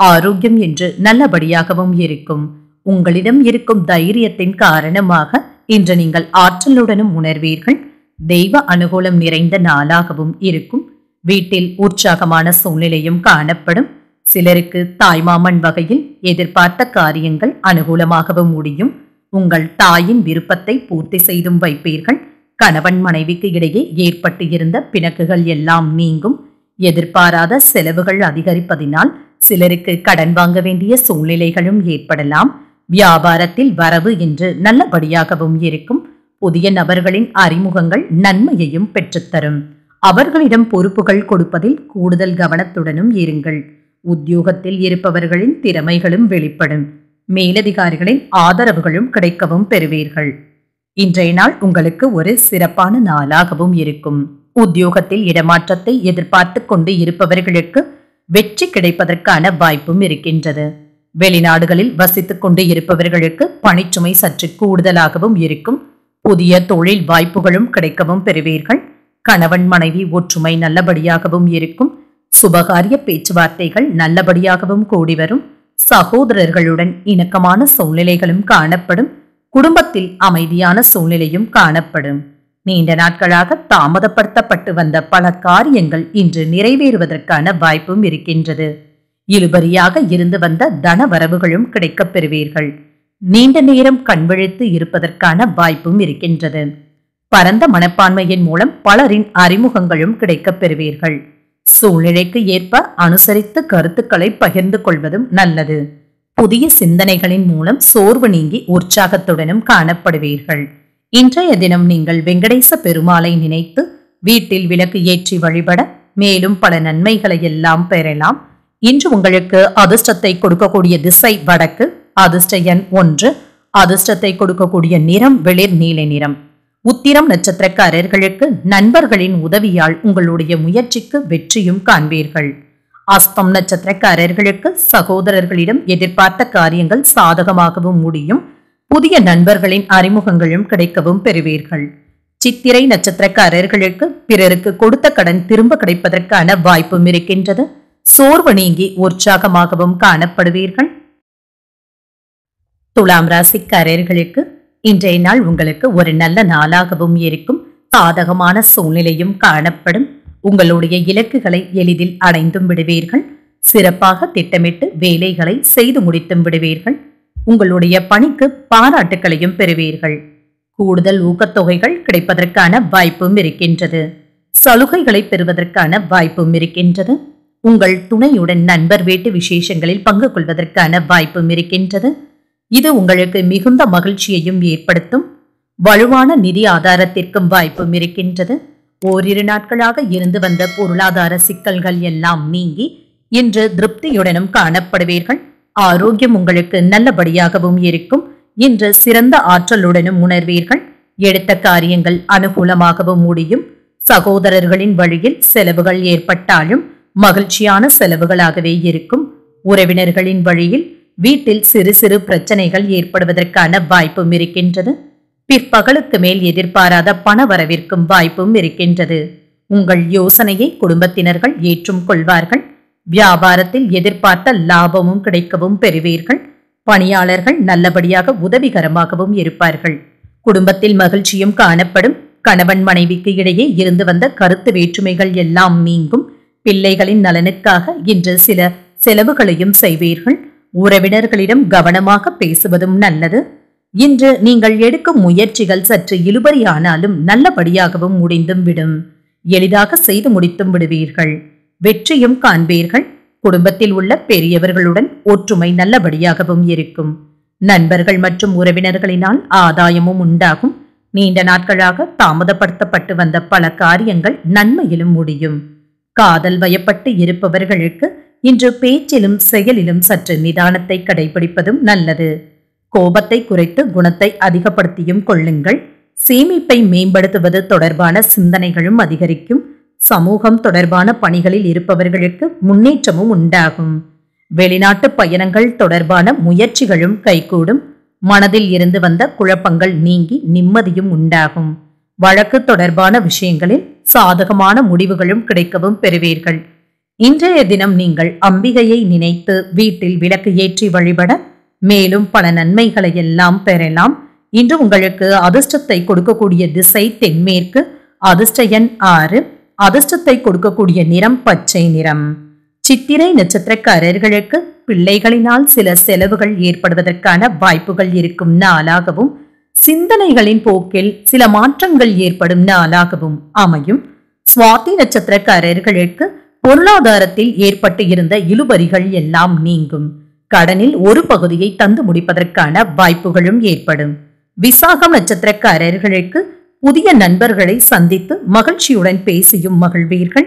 ஆரோக்கியம் என்று நல்லபடியாகவும் இருக்கும். உங்களிடம் இருக்கும் தைரியத்தின் காரணமாக இன்று நீங்கள் ஆற்றலுடனும் உணர்வீர்கள். தெய்வ அனுகூலம் நிறைந்த நாளாகவும் இருக்கும். வீட்டில் உற்சாகமான சூழ்நிலையும் காணப்படும். சிலருக்கு தாய்மாமன் வகையில் எதிர்பார்த்த காரியங்கள் அனுகூலமாகவும் முடியும். உங்கள் தாயின் விருப்பத்தை பூர்த்தி செய்தும் வைப்பீர்கள். கணவன் மனைவிக்கு இடையே ஏற்பட்டு இருந்த பிணக்குகள் எல்லாம் நீங்கும். எதிர்பாராத செலவுகள் அதிகரிப்பதினால் சிலருக்கு கடன் வாங்க வேண்டிய சூழ்நிலைகளும் ஏற்படலாம். வியாபாரத்தில் வரவு என்று நல்லபடியாகவும் இருக்கும். புதிய நபர்களின் அறிமுகங்கள் நன்மையையும் பெற்றுத்தரும். அவர்களிடம் பொறுப்புகள் கொடுப்பதில் கூடுதல் கவனத்துடனும் இருங்கள். உத்தியோகத்தில் இருப்பவர்களின் திறமைகளும் வெளிப்படும். மேலதிகாரிகளின் ஆதரவுகளும் கிடைக்கவும் பெறுவீர்கள். இன்றைய நாள் உங்களுக்கு ஒரு சிறப்பான நாளாகவும் இருக்கும். உத்தியோகத்தில் இடமாற்றத்தை எதிர்பார்த்து கொண்டு இருப்பவர்களுக்கு வெற்றி கிடைப்பதற்கான வாய்ப்பும் இருக்கின்றது. வெளிநாடுகளில் வசித்துக் கொண்டு இருப்பவர்களுக்கு பணிச்சுமை சற்று கூடுதலாகவும் இருக்கும். புதிய தொழில் வாய்ப்புகளும் கிடைக்கவும் பெறுவீர்கள். கணவன் மனைவி ஒற்றுமை நல்லபடியாகவும் இருக்கும். சுபகாரிய பேச்சுவார்த்தைகள் நல்லபடியாகவும் கூடி வரும். சகோதரர்களுடன் இணக்கமான சூழ்நிலைகளும் காணப்படும். குடும்பத்தில் அமைதியான சூழ்நிலையும் காணப்படும். நீண்ட நாட்களாக தாமதப்படுத்தப்பட்டு வந்த பல காரியங்கள் இன்று நிறைவேறுவதற்கான வாய்ப்பும் இருக்கின்றது. இழுபறியாக இருந்து வந்த தன வரவுகளும் கிடைக்கப் பெறுவீர்கள். நீண்ட நேரம் கண்விழித்து இருப்பதற்கான வாய்ப்பும் இருக்கின்றது. பரந்த மனப்பான்மையின் மூலம் பலரின் அறிமுகங்களும் கிடைக்கப் பெறுவீர்கள். சூழ்நிலைக்கு ஏற்ப அனுசரித்து கருத்துக்களை பகிர்ந்து கொள்வதும் நல்லது. புதிய சிந்தனைகளின் மூலம் சோர்வு நீங்கி உற்சாகத்துடனும் காணப்படுவீர்கள். இன்றைய தினம் நீங்கள் வெங்கடேச பெருமாளை நினைத்து வீட்டில் விளக்கு ஏற்றி வழிபட மேலும் பல நன்மைகளை எல்லாம் பெறலாம். இன்று உங்களுக்கு அதிர்ஷ்டத்தை கொடுக்கக்கூடிய திசை வடக்கு. அதிர்ஷ்ட எண் ஒன்று. அதிர்ஷ்டத்தை கொடுக்கக்கூடிய நிறம் வெளிர் நீல நிறம். உத்திரம் நட்சத்திரக்காரர்களுக்கு நண்பர்களின் உதவியால் உங்களுடைய முயற்சிக்கு வெற்றியும் காண்பீர்கள். அஸ்தம் நட்சத்திரக்காரர்களுக்கு சகோதரர்களிடம் எதிர்பார்த்த காரியங்கள் சாதகமாகவும் முடியும். புதிய நண்பர்களின் அறிமுகங்களும் கிடைக்கவும் பெறுவீர்கள். சித்திரை நட்சத்திரக்காரர்களுக்கு பிறருக்கு கொடுத்த கடன் திரும்ப கிடைப்பதற்கான வாய்ப்பும் இருக்கின்றது. சோர்வு நீங்கி உற்சாகமாகவும் காணப்படுவீர்கள். துலாம் ராசிக்காரர்களுக்கு இன்றைய நாள் உங்களுக்கு ஒரு நல்ல நாளாகவும் இருக்கும். சாதகமான சூழ்நிலையும் காணப்படும். உங்களுடைய இலக்குகளை எளிதில் அடைந்தும் விடுவீர்கள். சிறப்பாக திட்டமிட்டு வேலைகளை செய்து முடித்தும் விடுவீர்கள். உங்களுடைய பணிக்கு பாராட்டுகளையும் பெறுவீர்கள். கூடுதல் ஊக்கத்தொகைகள் கிடைப்பதற்கான வாய்ப்பும் இருக்கின்றது. சலுகைகளை பெறுவதற்கான வாய்ப்பும் இருக்கின்றது. உங்கள் துணையுடன் நண்பர் வீட்டு விசேஷங்களில் பங்கு கொள்வதற்கான வாய்ப்பும் இருக்கின்றது. இது உங்களுக்கு மிகுந்த மகிழ்ச்சியையும் ஏற்படுத்தும். வலுவான நிதி ஆதாரத்திற்கும் வாய்ப்பும் இருக்கின்றது. ஓரிரு நாட்களாக இருந்து வந்த பொருளாதார சிக்கல்கள் எல்லாம் நீங்கி இன்று திருப்தியுடனும் காணப்படுவீர்கள். ஆரோக்கியம் உங்களுக்கு நல்லபடியாகவும் இருக்கும். இன்று சிறந்த ஆற்றலுடனும் உணர்வீர்கள். எடுத்த காரியங்கள் அனுகூலமாகவும் முடியும். சகோதரர்களின் வழியில் செலவுகள் ஏற்பட்டாலும் மகிழ்ச்சியான செலவுகளாகவே இருக்கும். உறவினர்களின் வழியில் வீட்டில் சிறு சிறு பிரச்சனைகள் ஏற்படுவதற்கான வாய்ப்பும் இருக்கின்றது. பிற்பகலுக்கு மேல் எதிர்பாராத பண வரவிற்கும் வாய்ப்பும் இருக்கின்றது. உங்கள் யோசனையை குடும்பத்தினர்கள் ஏற்றும் கொள்வார்கள். வியாபாரத்தில் எதிர்பார்த்த லாபமும் கிடைக்கவும் பெறுவீர்கள். பணியாளர்கள் நல்லபடியாக உதவிகரமாகவும் இருப்பார்கள். குடும்பத்தில் மகிழ்ச்சியும் காணப்படும். கணவன் மனைவிக்கு இடையே இருந்து வந்த கருத்து வேற்றுமைகள் எல்லாம் நீங்கும். பிள்ளைகளின் நலனுக்காக இன்று சில செலவுகளையும் செய்வீர்கள். உறவினர்களிடம் கவனமாக பேசுவதும் நல்லது. இன்று நீங்கள் எடுக்கும் முயற்சிகள் சற்று இழுபறியானாலும் நல்லபடியாகவும் முடிந்தும் விடும். எளிதாக செய்து முடித்தும் விடுவீர்கள். வெற்றியும் காண்பீர்கள். குடும்பத்தில் உள்ள பெரியவர்களுடன் ஒற்றுமை நல்லபடியாகவும் இருக்கும். நண்பர்கள் மற்றும் உறவினர்களினால் ஆதாயமும் உண்டாகும். நீண்ட நாட்களாக தாமதப்படுத்தப்பட்டு வந்த பல காரியங்கள் நன்மையிலும் முடியும். காதல் வயப்பட்டு இருப்பவர்களுக்கு இன்று பேச்சிலும் செயலிலும் சற்று நிதானத்தை கடைபிடிப்பதும் நல்லது. கோபத்தை குறைத்து குணத்தை அதிகப்படுத்தியும் கொள்ளுங்கள். சேமிப்பை மேம்படுத்துவது தொடர்பான சிந்தனைகளும் அதிகரிக்கும். சமூகம் தொடர்பான பணிகளில் இருப்பவர்களுக்கு முன்னேற்றமும் உண்டாகும். வெளிநாட்டு பயணங்கள் தொடர்பான முயற்சிகளும் கைகூடும். மனதில் இருந்து வந்த குழப்பங்கள் நீங்கி நிம்மதியும் உண்டாகும். வழக்கு தொடர்பான விஷயங்களில் சாதகமான முடிவுகளும் கிடைக்கவும் பெறுவீர்கள். இன்றைய தினம் நீங்கள் அம்பிகையை நினைத்து வீட்டில் விளக்கு ஏற்றி வழிபட மேலும் பல நன்மைகளை எல்லாம் பெறலாம். இன்று உங்களுக்கு அதிர்ஷ்டத்தை கொடுக்கக்கூடிய திசை தென்மேற்கு, அதிர்ஷ்ட எண் ஆறு, அதிர்ஷ்டத்தை கொடுக்கக்கூடிய நிறம் பச்சை நிறம். சித்திரை நட்சத்திரக்காரர்களுக்கு பிள்ளைகளினால் சில செலவுகள் ஏற்படுவதற்கான வாய்ப்புகள் இருக்கும் நாளாகவும், சிந்தனைகளின் போக்கில் சில மாற்றங்கள் ஏற்படும் நாளாகவும் அமையும். சுவாதி நட்சத்திரக்காரர்களுக்கு பொருளாதாரத்தில் ஏற்பட்டு இருந்த இழுபறிகள் எல்லாம் நீங்கும். கடனில் ஒரு பகுதியை தந்து முடிப்பதற்கான வாய்ப்புகளும் ஏற்படும். விசாகம் நட்சத்திரக்காரர்களுக்கு புதிய நண்பர்களை சந்தித்து மகிழ்ச்சியுடன் பேசியும் மகிழ்வீர்கள்.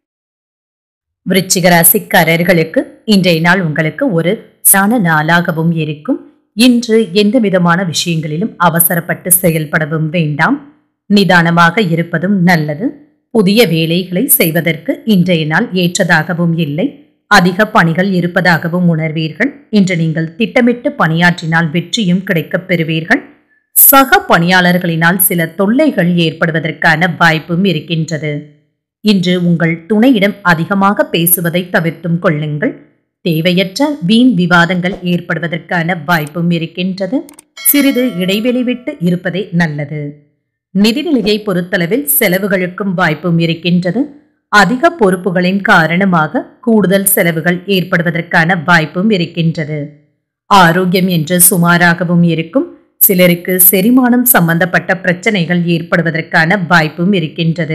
விருச்சிக ராசிக்காரர்களுக்கு இன்றைய நாள் உங்களுக்கு ஒரு சான நாளாகவும் இருக்கும். இன்று எந்த விதமான விஷயங்களிலும் அவசரப்பட்டு செயல்படவும் வேண்டாம். நிதானமாக இருப்பதும் நல்லது. புதிய வேலைகளை செய்வதற்கு இன்றைய நாள் ஏற்றதாகவும் இல்லை. அதிக பணிகள் இருப்பதாகவும் உணர்வீர்கள். இன்று நீங்கள் திட்டமிட்டு பணியாற்றினால் வெற்றியும் கிடைக்கப் பெறுவீர்கள். சக பணியாளர்களினால் சில தொல்லைகள் ஏற்படுவதற்கான வாய்ப்பும் இருக்கின்றது. இன்று உங்கள் துணையிடம் அதிகமாக பேசுவதை தவிர்த்தும் கொள்ளுங்கள். தேவையற்ற வீண் விவாதங்கள் ஏற்படுவதற்கான வாய்ப்பும் இருக்கின்றது. சிறிது இடைவெளி விட்டு இருப்பதே நல்லது. நிதிநிலையை பொறுத்தளவில் செலவுகளுக்கும் வாய்ப்பும் இருக்கின்றது. அதிக பொறுப்புகளின் காரணமாக கூடுதல் செலவுகள் ஏற்படுவதற்கான வாய்ப்பும் இருக்கின்றது. ஆரோக்கியம் என்று சுமாராகவும் இருக்கும். சிலருக்கு செரிமானம் சம்பந்தப்பட்ட பிரச்சனைகள் ஏற்படுவதற்கான வாய்ப்பும் இருக்கின்றது.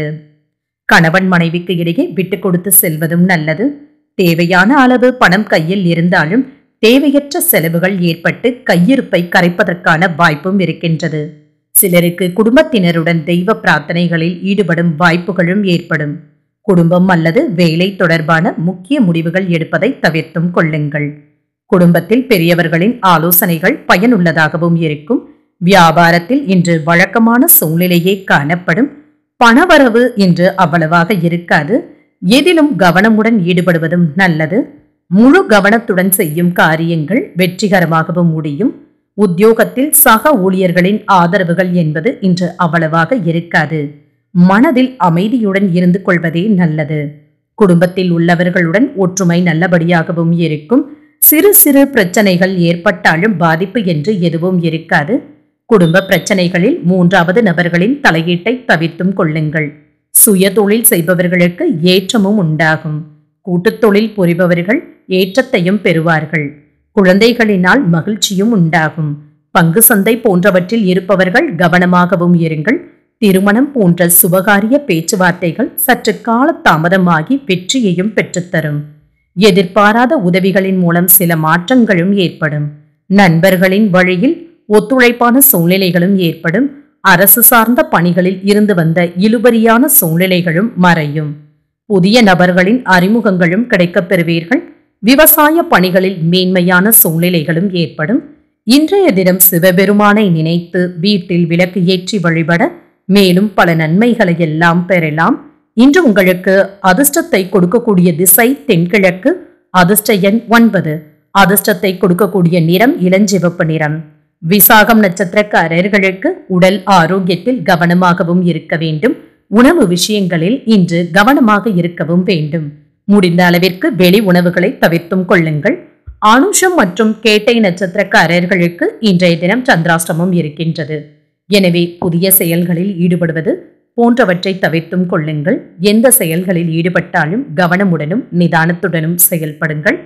கணவன் மனைவிக்கு இடையே விட்டு கொடுத்து செல்வதும் நல்லது. தேவையான அளவு பணம் கையில் இருந்தாலும் தேவையற்ற செலவுகள் ஏற்பட்டு கையிருப்பை கரைப்பதற்கான வாய்ப்பும் இருக்கின்றது. சிலருக்கு குடும்பத்தினருடன் தெய்வ பிரார்த்தனைகளில் ஈடுபடும் வாய்ப்புகளும் ஏற்படும். குடும்பம் அல்லது வேலை தொடர்பான முக்கிய முடிவுகள் எடுப்பதை தவிர்த்தும் கொள்ளுங்கள். குடும்பத்தில் பெரியவர்களின் ஆலோசனைகள் பயனுள்ளதாகவும் இருக்கும். வியாபாரத்தில் இன்று வழக்கமான சூழ்நிலையே காணப்படும். பணவரவு இன்று அவ்வளவாக இருக்காது. எதிலும் கவனமுடன் ஈடுபடுவதும் நல்லது. முழு கவனத்துடன் செய்யும் காரியங்கள் வெற்றிகரமாகவும் முடியும். உத்தியோகத்தில் சக ஊழியர்களின் ஆதரவுகள் என்பது இன்று அவ்வளவாக இருக்காது. மனதில் அமைதியுடன் இருந்து கொள்வதே நல்லது. குடும்பத்தில் உள்ளவர்களுடன் ஒற்றுமை நல்லபடியாகவும் இருக்கும். சிறு சிறு பிரச்சனைகள் ஏற்பட்டாலும் பாதிப்பு என்று எதுவும் இருக்காது. குடும்ப பிரச்சனைகளில் மூன்றாவது நபர்களின் தலையீட்டை தவிர்த்தும் கொள்ளுங்கள். சுய தொழில் செய்பவர்களுக்கு ஏற்றமும் உண்டாகும். கூட்டுத் தொழில் புரிபவர்கள் ஏற்றத்தையும் பெறுவார்கள். குழந்தைகளினால் மகிழ்ச்சியும் உண்டாகும். பங்கு சந்தை போன்றவற்றில் இருப்பவர்கள் கவனமாகவும் இருங்கள். திருமணம் போன்ற சுபகாரிய பேச்சுவார்த்தைகள் சற்று கால தாமதமாகி வெற்றியையும் பெற்றுத்தரும். எதிர்பாராத உதவிகளின் மூலம் சில மாற்றங்களும் ஏற்படும். நண்பர்களின் வழியில் ஒத்துழைப்பான சூழ்நிலைகளும் ஏற்படும். அரசு சார்ந்த பணிகளில் இருந்து வந்த இழுபறியான சூழ்நிலைகளும் மறையும். புதிய நபர்களின் அறிமுகங்களும் கிடைக்கப் பெறுவீர்கள். விவசாய பணிகளில் மேன்மையான சூழ்நிலைகளும் ஏற்படும். இன்றைய தினம் சிவபெருமானை நினைத்து வீட்டில் விளக்கு ஏற்றி வழிபட மேலும் பல நன்மைகளை எல்லாம் பெறலாம். இன்று உங்களுக்கு அதிர்ஷ்டத்தை கொடுக்கக்கூடிய திசை தென்கிழக்கு, அதிர்ஷ்ட எண் ஒன்பது, அதிர்ஷ்டத்தை கொடுக்கக்கூடிய நிறம் இளஞ்சிவப்பு நிறம். விசாகம் நட்சத்திரக்காரர்களுக்கு உடல் ஆரோக்கியத்தில் கவனமாகவும் இருக்க வேண்டும். உணவு விஷயங்களில் இன்று கவனமாக இருக்கவும் வேண்டும். முடிந்த அளவிற்கு வெளி உணவுகளை தவிர்த்தும் கொள்ளுங்கள். ஆனுஷம் மற்றும் கேட்டை நட்சத்திரக்காரர்களுக்கு இன்றைய தினம் சந்திராஷ்டமம் இருக்கின்றது. எனவே புதிய செயல்களில் ஈடுபடுவது போன்றவற்றை தவிர்த்தும் கொள்ளுங்கள். எந்த செயல்களில் ஈடுபட்டாலும் கவனமுடனும் நிதானத்துடனும் செயல்படுங்கள்.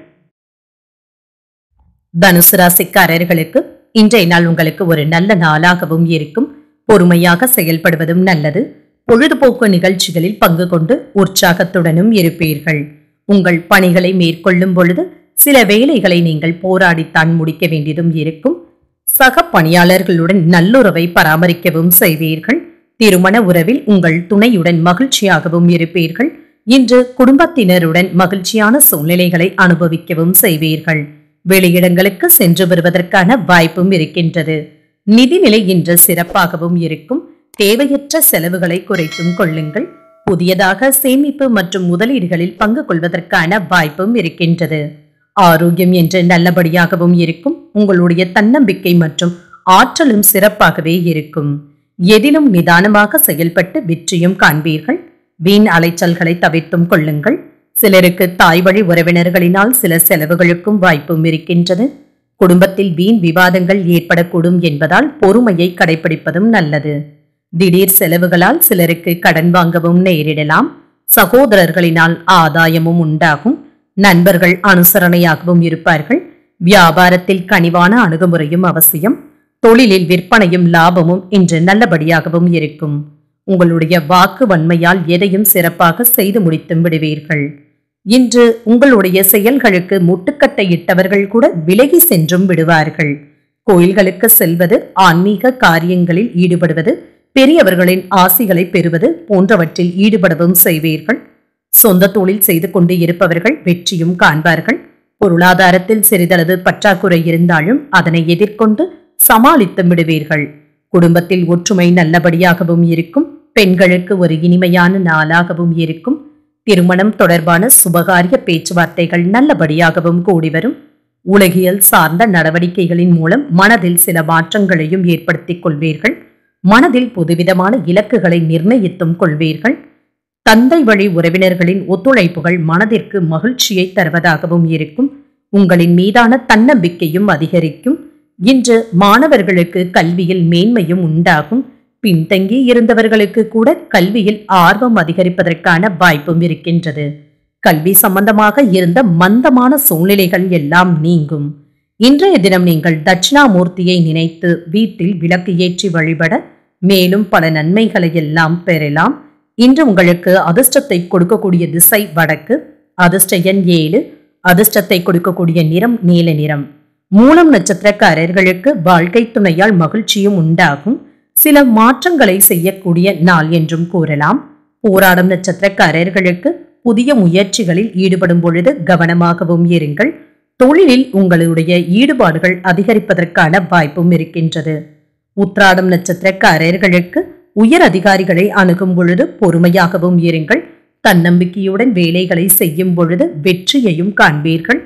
தனுசு ராசிக்காரர்களுக்கு இன்றைய நாள் உங்களுக்கு ஒரு நல்ல நாளாகவும் இருக்கும். பொறுமையாக செயல்படுவதும் நல்லது. பொழுதுபோக்கு நிகழ்ச்சிகளில் பங்கு கொண்டு உற்சாகத்துடனும் இருப்பீர்கள். உங்கள் பணிகளை மேற்கொள்ளும் பொழுது சில வேலைகளை நீங்கள் போராடித்தான் முடிக்க வேண்டியதும் இருக்கும். சக பணியாளர்களுடன் நல்லுறவை பராமரிக்கவும் செய்வீர்கள். திருமண உறவில் உங்கள் துணையுடன் மகிழ்ச்சியாகவும் இருப்பீர்கள். இன்று குடும்பத்தினருடன் மகிழ்ச்சியான சூழ்நிலைகளை அனுபவிக்கவும் செய்வீர்கள். வெளியிடங்களுக்கு சென்று வருவதற்கான வாய்ப்பும் இருக்கின்றது. நிதிநிலை இன்று சிறப்பாகவும் இருக்கும். தேவையற்ற செலவுகளை குறைத்தும் கொள்ளுங்கள். புதியதாக சேமிப்பு மற்றும் முதலீடுகளில் பங்கு கொள்வதற்கான வாய்ப்பும் இருக்கின்றது. ஆரோக்கியம் என்று நல்லபடியாகவும் இருக்கும். உங்களுடைய தன்னம்பிக்கை மற்றும் ஆற்றலும் சிறப்பாகவே இருக்கும். எதிலும் நிதானமாக செயல்பட்டு வெற்றியும் காண்பீர்கள். வீண் அலைச்சல்களை தவிர்த்தும் கொள்ளுங்கள். சிலருக்கு தாய் வழி உறவினர்களினால் சில செலவுகளுக்கும் வாய்ப்பும் இருக்கின்றது. குடும்பத்தில் வீண் விவாதங்கள் ஏற்படக்கூடும் என்பதால் பொறுமையை கடைபிடிப்பதும் நல்லது. திடீர் செலவுகளால் சிலருக்கு கடன் வாங்கவும் நேரிடலாம். சகோதரர்களினால் ஆதாயமும் உண்டாகும். நண்பர்கள் அனுசரணையாகவும் இருப்பார்கள். வியாபாரத்தில் கனிவான அணுகுமுறையும் அவசியம். தொழிலில் விற்பனையும் லாபமும் இன்று நல்லபடியாகவும் இருக்கும். உங்களுடைய வாக்கு வன்மையால் எதையும் சிறப்பாக செய்து முடித்தும் விடுவீர்கள். இன்று உங்களுடைய செயல்களுக்கு முட்டுக்கட்டை இட்டவர்கள் கூட விலகி சென்றும் விடுவார்கள். கோயில்களுக்கு செல்வது, ஆன்மீக காரியங்களில் ஈடுபடுவது, பெரியவர்களின் ஆசிகளை பெறுவது போன்றவற்றில் ஈடுபடவும் செய்வீர்கள். சொந்த தொழில் செய்து கொண்டு இருப்பவர்கள் வெற்றியும் காண்பார்கள். பொருளாதாரத்தில் சிறிதளவு பற்றாக்குறை இருந்தாலும் அதனை எதிர்கொண்டு சமாளித்து விடுவீர்கள். குடும்பத்தில் ஒற்றுமை நல்லபடியாகவும் இருக்கும். பெண்களுக்கு ஒரு இனிமையான நாளாகவும் இருக்கும். திருமணம் தொடர்பான சுபகாரிய பேச்சுவார்த்தைகள் நல்லபடியாகவும் கூடி வரும். உலகியல் சார்ந்த நடவடிக்கைகளின் மூலம் மனதில் சில மாற்றங்களையும் ஏற்படுத்திக் கொள்வீர்கள். மனதில் புதுவிதமான இலக்குகளை நிர்ணயித்தும் கொள்வீர்கள். தந்தை வழி உறவினர்களின் ஒத்துழைப்புகள் மனதிற்கு மகிழ்ச்சியை தருவதாகவும் இருக்கும். உங்களின் மீதான தன்னம்பிக்கையும் அதிகரிக்கும். இன்று மாணவர்களுக்கு கல்வியில் மேன்மையும் உண்டாகும். பின்தங்கி இருந்தவர்களுக்கு கூட கல்வியில் ஆர்வம் அதிகரிப்பதற்கான வாய்ப்பும் இருக்கின்றது. கல்வி சம்பந்தமாக இருந்த மந்தமான சூழ்நிலைகள் எல்லாம் நீங்கும். இன்றைய தினம் நீங்கள் தட்சிணாமூர்த்தியை நினைத்து வீட்டில் விளக்கு ஏற்றி வழிபட மேலும் பல நன்மைகளை எல்லாம் பெறலாம். இன்று உங்களுக்கு அதிர்ஷ்டத்தை கொடுக்கக்கூடிய திசை வடக்கு. அதிர்ஷ்ட எண் ஏழு. அதிர்ஷ்டத்தை கொடுக்கக்கூடிய நிறம் நீல நிறம். மூலம் நட்சத்திரக்காரர்களுக்கு வாழ்க்கை துணையால் மகிழ்ச்சியும் உண்டாகும். சில மாற்றங்களை செய்யக்கூடிய நாள் என்றும் கூறலாம். போராடும் நட்சத்திரக்காரர்களுக்கு புதிய முயற்சிகளில் ஈடுபடும் பொழுது கவனமாகவும் இருங்கள். தொழிலில் உங்களுடைய ஈடுபாடுகள் அதிகரிப்பதற்கான வாய்ப்பும் இருக்கின்றது. உத்திராடம் நட்சத்திரக்காரர்களுக்கு உயர் அதிகாரிகளை அணுகும் பொழுது பொறுமையாகவும் இருங்கள். தன்னம்பிக்கையுடன் வேலைகளை செய்யும் பொழுது வெற்றியையும் காண்பீர்கள்.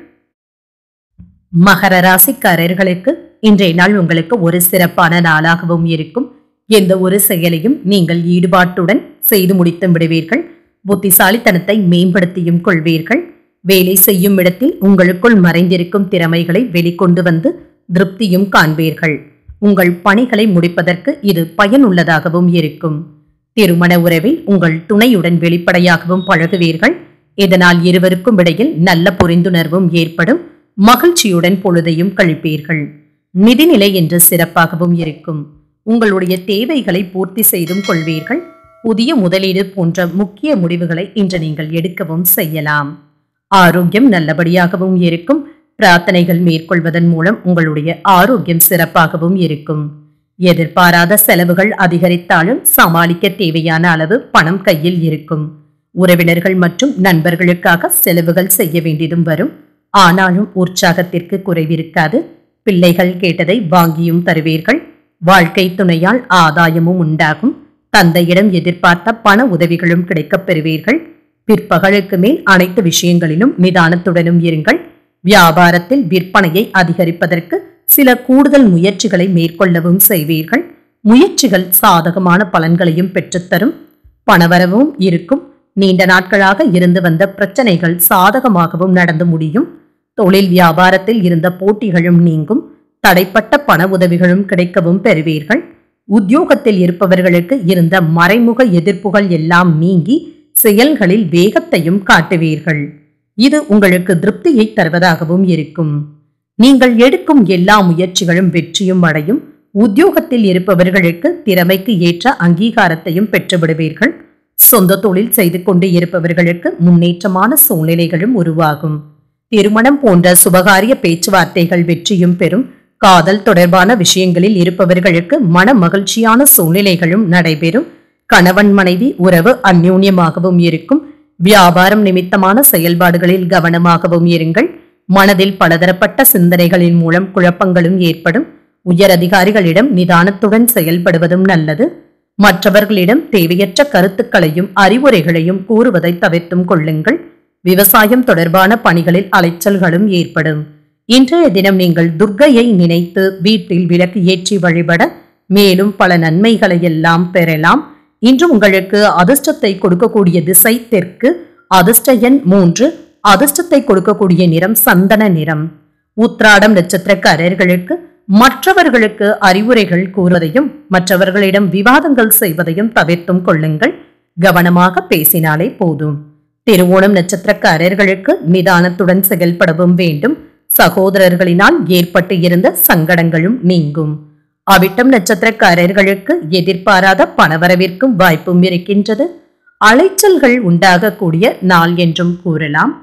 மகர ராசிக்காரர்களுக்கு இன்றைய நாள் உங்களுக்கு ஒரு சிறப்பான நாளாகவும் இருக்கும். எந்த ஒரு செயலையும் நீங்கள் ஈடுபாட்டுடன் செய்து முடித்து விடுவீர்கள். புத்திசாலித்தனத்தை மேம்படுத்தியும் கொள்வீர்கள். வேலை செய்யும் இடத்தில் உங்களுக்குள் மறைந்திருக்கும் திறமைகளை வெளிக்கொண்டு வந்து திருப்தியும் காண்பீர்கள். உங்கள் பணிகளை முடிப்பதற்கு இது பயனுள்ளதாகவும் இருக்கும். திருமண உறவில் உங்கள் துணையுடன் வெளிப்படையாகவும் பழகுவீர்கள். இதனால் இருவருக்கும் இடையில் நல்ல புரிந்துணர்வும் ஏற்படும். மகிழ்ச்சியுடன் பொழுதையும் கழிப்பீர்கள். நிதிநிலை என்று சிறப்பாகவும் இருக்கும். உங்களுடைய தேவைகளை பூர்த்தி செய்தும் கொள்வீர்கள். புதிய முதலீடு போன்ற முக்கிய முடிவுகளை இன்று நீங்கள் எடுக்கவும் செய்யலாம். ஆரோக்கியம் நல்லபடியாகவும் இருக்கும். பிரார்த்தனைகள் மேற்கொள்வதன் மூலம் உங்களுடைய ஆரோக்கியம் சிறப்பாகவும் இருக்கும். எதிர்பாராத செலவுகள் அதிகரித்தாலும் சமாளிக்க தேவையான அளவு பணம் கையில் இருக்கும். உறவினர்கள் மற்றும் நண்பர்களுக்காக செலவுகள் செய்ய வேண்டியதும் வரும். ஆனாலும் உற்சாகத்திற்கு குறைவிருக்காது. பிள்ளைகள் கேட்டதை வாங்கியும் தருவீர்கள். வாழ்க்கை துணையால் ஆதாயமும் உண்டாகும். தந்தையிடம் எதிர்பார்த்த பண உதவிகளும் கிடைக்கப் பெறுவீர்கள். பிற்பகலுக்கு மேல் அனைத்து விஷயங்களிலும் நிதானத்துடனும் இருங்கள். வியாபாரத்தில் விற்பனையை அதிகரிப்பதற்கு சில கூடுதல் முயற்சிகளை மேற்கொள்ளவும் செய்வீர்கள். முயற்சிகள் சாதகமான பலன்களையும் பெற்றுத்தரும். பணவரவும் இருக்கும். நீண்ட நாட்களாக இருந்து வந்த பிரச்சனைகள் சாதகமாகவும் நடந்து முடியும். தொழில் வியாபாரத்தில் இருந்த போட்டிகளும் நீங்கும். தடைப்பட்ட பண உதவிகளும் கிடைக்கவும் பெறுவீர்கள். உத்தியோகத்தில் இருப்பவர்களுக்கு இருந்த மறைமுக எதிர்ப்புகள் எல்லாம் நீங்கி செயல்களில் வேகத்தையும் காட்டுவீர்கள். இது உங்களுக்கு திருப்தியை தருவதாகவும் இருக்கும். நீங்கள் எடுக்கும் எல்லா முயற்சிகளும் வெற்றியும் அடையும். உத்தியோகத்தில் இருப்பவர்களுக்கு திறமைக்கு ஏற்ற அங்கீகாரத்தையும் பெற்றுவிடுவீர்கள். சொந்த தொழில் செய்து கொண்டு இருப்பவர்களுக்கு முன்னேற்றமான சூழ்நிலைகளும் உருவாகும். திருமணம் போன்ற சுபகாரிய பேச்சுவார்த்தைகள் வெற்றியும் பெறும். காதல் தொடர்பான விஷயங்களில் இருப்பவர்களுக்கு மன மகிழ்ச்சியான சூழ்நிலைகளும் நடைபெறும். கணவன் மனைவி உறவு அந்யோன்யமாகவும் இருக்கும். வியாபாரம் நிமித்தமான செயல்பாடுகளில் கவனமாகவும் இருங்கள். மனதில் பலதரப்பட்ட சிந்தனைகளின் மூலம் குழப்பங்களும் ஏற்படும். உயர் அதிகாரிகளிடம் நிதானத்துடன் செயல்படுவதும் நல்லது. மற்றவர்களிடம் தேவையற்ற கருத்துக்களையும் அறிவுரைகளையும் கூறுவதை தவிர்த்தும் கொள்ளுங்கள். விவசாயம் தொடர்பான பணிகளில் அலைச்சல்களும் ஏற்படும். இன்றைய தினம் நீங்கள் துர்க்கையை நினைத்து வீட்டில் விளக்கு ஏற்றி வழிபட மேலும் பல நன்மைகளை எல்லாம் பெறலாம். இன்று உங்களுக்கு அதிர்ஷ்டத்தை கொடுக்கக்கூடிய திசை தெற்கு. அதிர்ஷ்ட எண் மூன்று. அதிர்ஷ்டத்தை கொடுக்கக்கூடிய நிறம் சந்தன நிறம். உத்திராடம் நட்சத்திரக்காரர்களுக்கு மற்றவர்களுக்கு அறிவுரைகள் கூறுவதையும் மற்றவர்களிடம் விவாதங்கள் செய்வதையும் தவிர்த்தும் கொள்ளுங்கள். கவனமாக பேசினாலே போதும். திருவோணம் நட்சத்திரக்காரர்களுக்கு நிதானத்துடன் செயல்படவும் வேண்டும். சகோதரர்களினால் ஏற்பட்டு இருந்த சங்கடங்களும் நீங்கும். அவிட்டம் நட்சத்திரக்காரர்களுக்கு எதிர்பாராத பணவரவிற்கும் வாய்ப்பும் இருக்கின்றது. அலைச்சல்கள் உண்டாகக்கூடிய நாள் என்றும் கூறலாம்.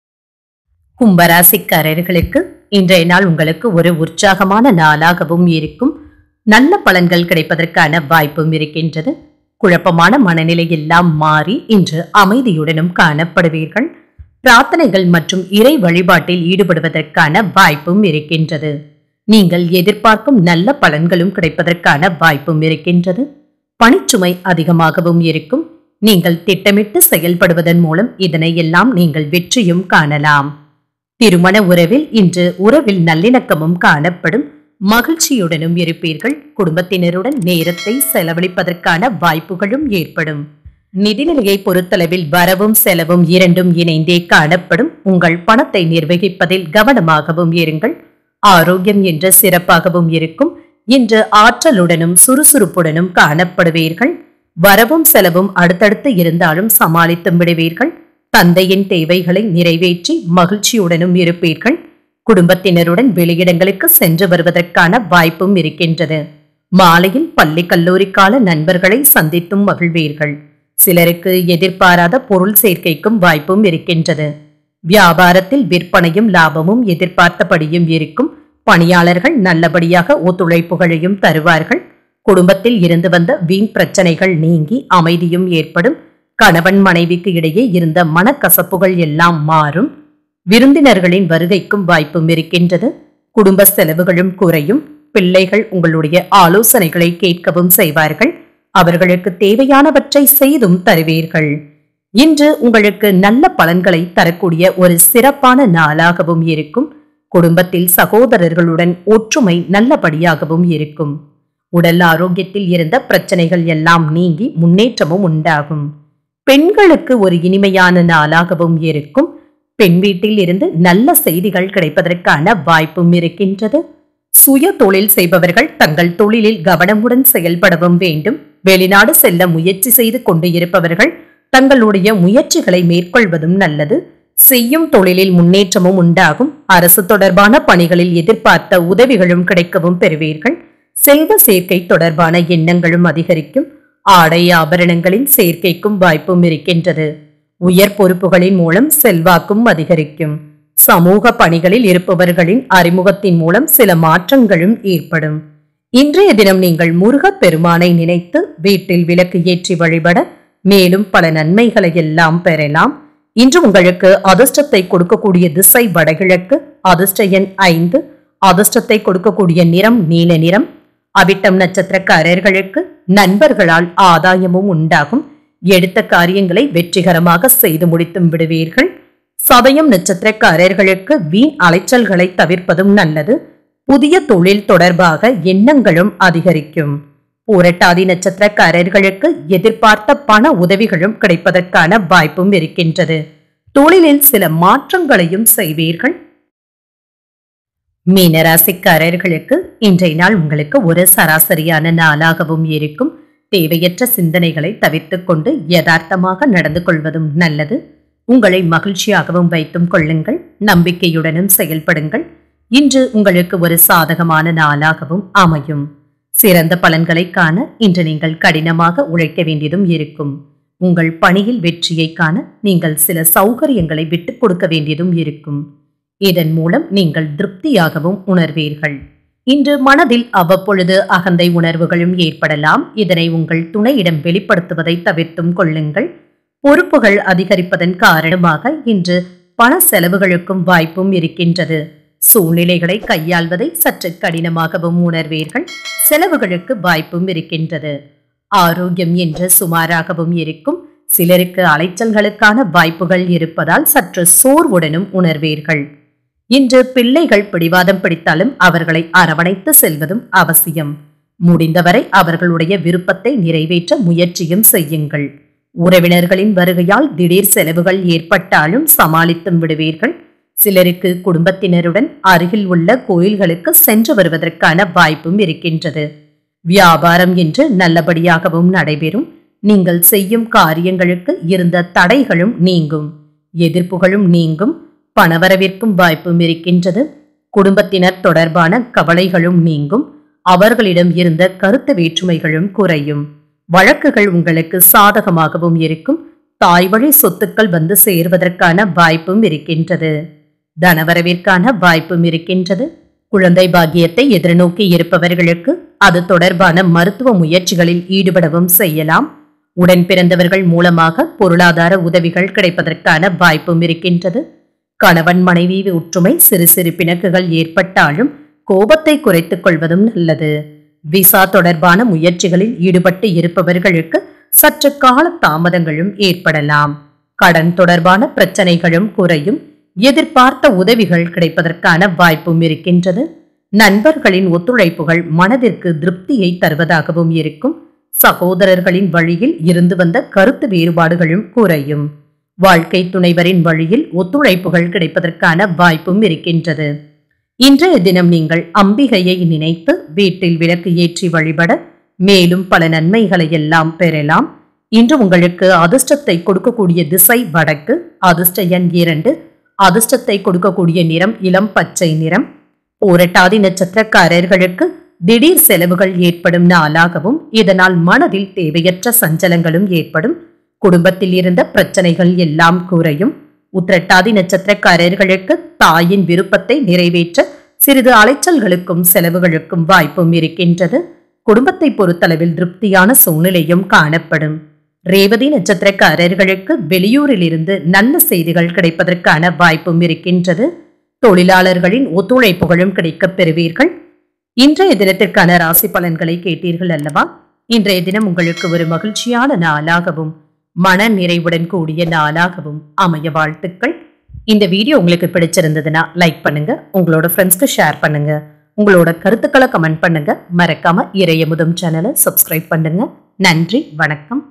கும்பராசிக்காரர்களுக்கு இன்றைய நாள் உங்களுக்கு ஒரு உற்சாகமான நாளாகவும் இருக்கும். நல்ல பலன்கள் கிடைப்பதற்கான வாய்ப்பும் இருக்கின்றது. குழப்பமான மனநிலை எல்லாம் மாறி இன்று அமைதியுடனும் காணப்படுவீர்கள். பிரார்த்தனைகள் மற்றும் இறை வழிபாட்டில் ஈடுபடுவதற்கான வாய்ப்பும் இருக்கின்றது. நீங்கள் எதிர்பார்க்கும் நல்ல பலன்களும் கிடைப்பதற்கான வாய்ப்பும் இருக்கின்றது. பணிச்சுமை அதிகமாகவும் இருக்கும். நீங்கள் திட்டமிட்டு செயல்படுவதன் மூலம் இதனை எல்லாம் நீங்கள் வெற்றியும் காணலாம். திருமண உறவில் இன்று உறவில் நல்லிணக்கமும் காணப்படும். மகிழ்ச்சியுடனும் இருப்பீர்கள். குடும்பத்தினருடன் நேரத்தை செலவழிப்பதற்கான வாய்ப்புகளும் ஏற்படும். நிதிநிலையை பொறுத்தளவில் வரவும் செலவும் இரண்டும் இணைந்தே காணப்படும். உங்கள் பணத்தை நிர்வகிப்பதில் கவனமாகவும் இருங்கள். ஆரோக்கியம் என்று சிறப்பாகவும் இருக்கும். இன்று ஆற்றலுடனும் சுறுசுறுப்புடனும் காணப்படுவீர்கள். வரவும் செலவும் அடுத்தடுத்து இருந்தாலும் சமாளித்து விடுவீர்கள். தந்தையின் தேவைகளை நிறைவேற்றி மகிழ்ச்சியுடனும் இருப்பீர்கள். குடும்பத்தினருடன் வெளியிடங்களுக்கு சென்று வருவதற்கான வாய்ப்பும் இருக்கின்றது. மாலையில் பள்ளி கல்லூரி கால நண்பர்களை சந்தித்தும் மகிழ்வீர்கள். சிலருக்கு எதிர்பாராத பொருள் சேர்க்கைக்கும் வாய்ப்பும் இருக்கின்றது. வியாபாரத்தில் விற்பனையும் லாபமும் எதிர்பார்த்தபடியும் இருக்கும். பணியாளர்கள் நல்லபடியாக ஒத்துழைப்புகளையும் தருவார்கள். குடும்பத்தில் இருந்து வந்த வீண் பிரச்சனைகள் நீங்கி அமைதியும் ஏற்படும். கணவன் மனைவிக்கு இடையே இருந்த மனக்கசப்புகள் எல்லாம் மாறும். விருந்தினர்களின் வருகைக்கும் வாய்ப்பும் இருக்கின்றது. குடும்ப செலவுகளும் குறையும். பிள்ளைகள் உங்களுடைய ஆலோசனைகளை கேட்கவும் செய்வார்கள். அவர்களுக்கு தேவையானவற்றை செய்தும் தருவீர்கள். இன்று உங்களுக்கு நல்ல பலன்களை தரக்கூடிய ஒரு சிறப்பான நாளாகவும் இருக்கும். குடும்பத்தில் சகோதரர்களுடன் ஒற்றுமை நல்லபடியாகவும் இருக்கும். உடல் ஆரோக்கியத்தில் இருந்த பிரச்சனைகள் எல்லாம் நீங்கி முன்னேற்றமும் உண்டாகும். பெண்களுக்கு ஒரு இனிமையான நாளாகவும் இருக்கும். பெண் வீட்டில் இருந்து நல்ல செய்திகள் கிடைப்பதற்கான வாய்ப்பும் இருக்கின்றது. சுய தொழில் செய்பவர்கள் தங்கள் தொழிலில் கவனமுடன் செயல்படவும் வேண்டும். வெளிநாடு செல்ல முயற்சி செய்து கொண்டு இருப்பவர்கள் தங்களுடைய முயற்சிகளை மேற்கொள்வதும் நல்லது. செய்யும் தொழிலில் முன்னேற்றமும் உண்டாகும். அரசு தொடர்பான பணிகளில் எதிர்பார்த்த உதவிகளும் கிடைக்கவும் பெறுவீர்கள். செல்வ சேர்க்கை தொடர்பான எண்ணங்களும் அதிகரிக்கும். ஆடை ஆபரணங்களின் சேர்க்கைக்கும் வாய்ப்பும் இருக்கின்றது. உயர் பொறுப்புகளின் மூலம் செல்வாக்கும் அதிகரிக்கும். சமூக பணிகளில் இருப்பவர்களின் அறிமுகத்தின் மூலம் சில மாற்றங்களும் ஏற்படும். இன்றைய தினம் நீங்கள் முருகப் பெருமானை நினைத்து வீட்டில் விளக்கு ஏற்றி வழிபட மேலும் பல நன்மைகளை எல்லாம் பெறலாம். இன்று உங்களுக்கு அதிர்ஷ்டத்தை கொடுக்கக்கூடிய திசை வடகிழக்கு. அதிர்ஷ்ட எண் ஐந்து. அதிர்ஷ்டத்தை கொடுக்கக்கூடிய நிறம் நீல நிறம். அவிட்டம் நட்சத்திரக்காரர்களுக்கு நண்பர்களால் ஆதாயமும் உண்டாகும். எடுத்த காரியங்களை வெற்றிகரமாக செய்து முடித்தும் விடுவீர்கள். சதயம் நட்சத்திரக்காரர்களுக்கு வீண் அலைச்சல்களை தவிர்ப்பதும் நல்லது. புதிய தொழில் தொடர்பாக எண்ணங்களும் அதிகரிக்கும். பூரட்டாதி நட்சத்திரக்காரர்களுக்கு எதிர்பார்த்த பண உதவிகளும் கிடைப்பதற்கான வாய்ப்பும் இருக்கின்றது. தொழிலில் சில மாற்றங்களையும் செய்வீர்கள். மீனராசிக்காரர்களுக்கு இன்றைய நாள் உங்களுக்கு ஒரு சராசரியான நாளாகவும் இருக்கும். தேவையற்ற சிந்தனைகளை தவிர்த்து கொண்டு யதார்த்தமாக நடந்து கொள்வதும் நல்லது. உங்களை மகிழ்ச்சியாகவும் வைத்தும் கொள்ளுங்கள். நம்பிக்கையுடனும் செயல்படுங்கள். இன்று உங்களுக்கு ஒரு சாதகமான நாளாகவும் அமையும். சிறந்த பலன்களை காண இன்று நீங்கள் கடினமாக உழைக்க வேண்டியதும் இருக்கும். உங்கள் பணியில் வெற்றியை காண நீங்கள் சில சௌகரியங்களை விட்டுக் கொடுக்க வேண்டியதும் இருக்கும். இதன் மூலம் நீங்கள் திருப்தியாகவும் உணர்வீர்கள். இன்று மனதில் அவ்வப்பொழுது அகந்தை உணர்வுகளும் ஏற்படலாம். இதனை உங்கள் துணையிடம் வெளிப்படுத்துவதை தவிர்த்தும் கொள்ளுங்கள். பொறுப்புகள் அதிகரிப்பதன் காரணமாக இன்று பண செலவுகளுக்கும் வாய்ப்பும் இருக்கின்றது. சூழ்நிலைகளை கையாள்வதை சற்று கடினமாகவும் உணர்வீர்கள். செலவுகளுக்கு வாய்ப்பும் இருக்கின்றது. ஆரோக்கியம் என்று சுமாராகவும் இருக்கும். சிலருக்கு அலைச்சல்களுக்கான வாய்ப்புகள் இருப்பதால் சற்று சோர்வுடனும் உணர்வீர்கள். இன்று பிள்ளைகள் பிடிவாதம் பிடித்தாலும் அவர்களை அரவணைத்து செல்வதும் அவசியம். முடிந்தவரை அவர்களுடைய விருப்பத்தை நிறைவேற்ற முயற்சியும் செய்யுங்கள். உறவினர்களின் வருகையால் திடீர் செலவுகள் ஏற்பட்டாலும் சமாளித்தும் விடுவீர்கள். சிலருக்கு குடும்பத்தினருடன் அருகில் உள்ள கோயில்களுக்கு சென்று வருவதற்கான வாய்ப்பும் இருக்கின்றது. வியாபாரம் என்று நல்லபடியாகவும் நடைபெறும். நீங்கள் செய்யும் காரியங்களுக்கு இருந்த தடைகளும் நீங்கும், எதிர்ப்புகளும் நீங்கும், பணவரவிற்கும் வாய்ப்பும் இருக்கின்றது. குடும்பத்தினர் தொடர்பான கவலைகளும் நீங்கும். அவர்களிடம் இருந்த கருத்து வேற்றுமைகளும் குறையும். வழக்குகள் உங்களுக்கு சாதகமாகவும் இருக்கும். தாய் வழி சொத்துக்கள் வந்து சேர்வதற்கான வாய்ப்பும் இருக்கின்றது. தனவரவிற்கான வாய்ப்பும் இருக்கின்றது. குழந்தை பாக்கியத்தை எதிர்நோக்கி இருப்பவர்களுக்கு அது தொடர்பான மருத்துவ முயற்சிகளில் ஈடுபடவும் செய்யலாம். உடன் பிறந்தவர்கள் மூலமாக பொருளாதார உதவிகள் கிடைப்பதற்கான வாய்ப்பும் இருக்கின்றது. கணவன் மனைவி ஒற்றுமை சிறு சிறு பிணக்குகள் ஏற்பட்டாலும் கோபத்தை குறைத்துக் கொள்வதும் நல்லது. விசா தொடர்பான முயற்சிகளில் ஈடுபட்டு இருப்பவர்களுக்கு சற்று கால தாமதங்களும் ஏற்படலாம். கடன் தொடர்பான பிரச்சனைகளும் குறையும். எதிர்பார்த்த உதவிகள் கிடைப்பதற்கான வாய்ப்பும் இருக்கின்றது. நண்பர்களின் ஒத்துழைப்புகள் மனதிற்கு திருப்தியை தருவதாகவும் இருக்கும். சகோதரர்களின் வழியில் இருந்து வந்த கருத்து வேறுபாடுகளும் குறையும். வாழ்க்கை துணைவரின் வழியில் ஒத்துழைப்புகள் கிடைப்பதற்கான வாய்ப்பும் இருக்கின்றது. இன்றைய தினம் நீங்கள் அம்பிகையை நினைத்து வீட்டில் விளக்கு ஏற்றி வழிபட மேலும் பல நன்மைகளை எல்லாம் பெறலாம். இன்று உங்களுக்கு அதிர்ஷ்டத்தை கொடுக்கக்கூடிய திசை வடக்கு. அதிர்ஷ்ட எண் இரண்டு. அதிர்ஷ்டத்தை கொடுக்கக்கூடிய நிறம் இளம் பச்சை நிறம். பூரட்டாதி நட்சத்திரக்காரர்களுக்கு திடீர் செலவுகள் ஏற்படும் நாளாகவும் இதனால் மனதில் தேவையற்ற சஞ்சலங்களும் ஏற்படும். குடும்பத்தில் இருந்த பிரச்சனைகள் எல்லாம் குறையும். உத்திரட்டாதி நட்சத்திரக்காரர்களுக்கு தாயின் விருப்பத்தை நிறைவேற்ற சிறிது அலைச்சல்களுக்கும் செலவுகளுக்கும் வாய்ப்பும் இருக்கின்றது. குடும்பத்தை பொறுத்தளவில் திருப்தியான சூழ்நிலையும் காணப்படும். ரேவதி நட்சத்திரக்காரர்களுக்கு வெளியூரில் இருந்து நல்ல செய்திகள் கிடைப்பதற்கான வாய்ப்பும் இருக்கின்றது. தொழிலாளர்களின் ஒத்துழைப்புகளும் கிடைக்கப் பெறுவீர்கள். இன்றைய தினத்திற்கான ராசி பலன்களை கேட்டீர்கள் அல்லவா? இன்றைய தினம் உங்களுக்கு ஒரு மகிழ்ச்சியான நாளாகவும் மன நிறைவுடன் கூடிய நாளாகவும் அமைய வாழ்த்துக்கள். இந்த வீடியோ உங்களுக்கு பிடிச்சிருந்ததுன்னா லைக் பண்ணுங்க, உங்களோட ஃப்ரெண்ட்ஸ்க்கு ஷேர் பண்ணுங்க, உங்களோட கருத்துக்களை கமெண்ட் பண்ணுங்க. மறக்காம இறையமுதம் சேனலை சப்ஸ்கிரைப் பண்ணுங்க. நன்றி, வணக்கம்.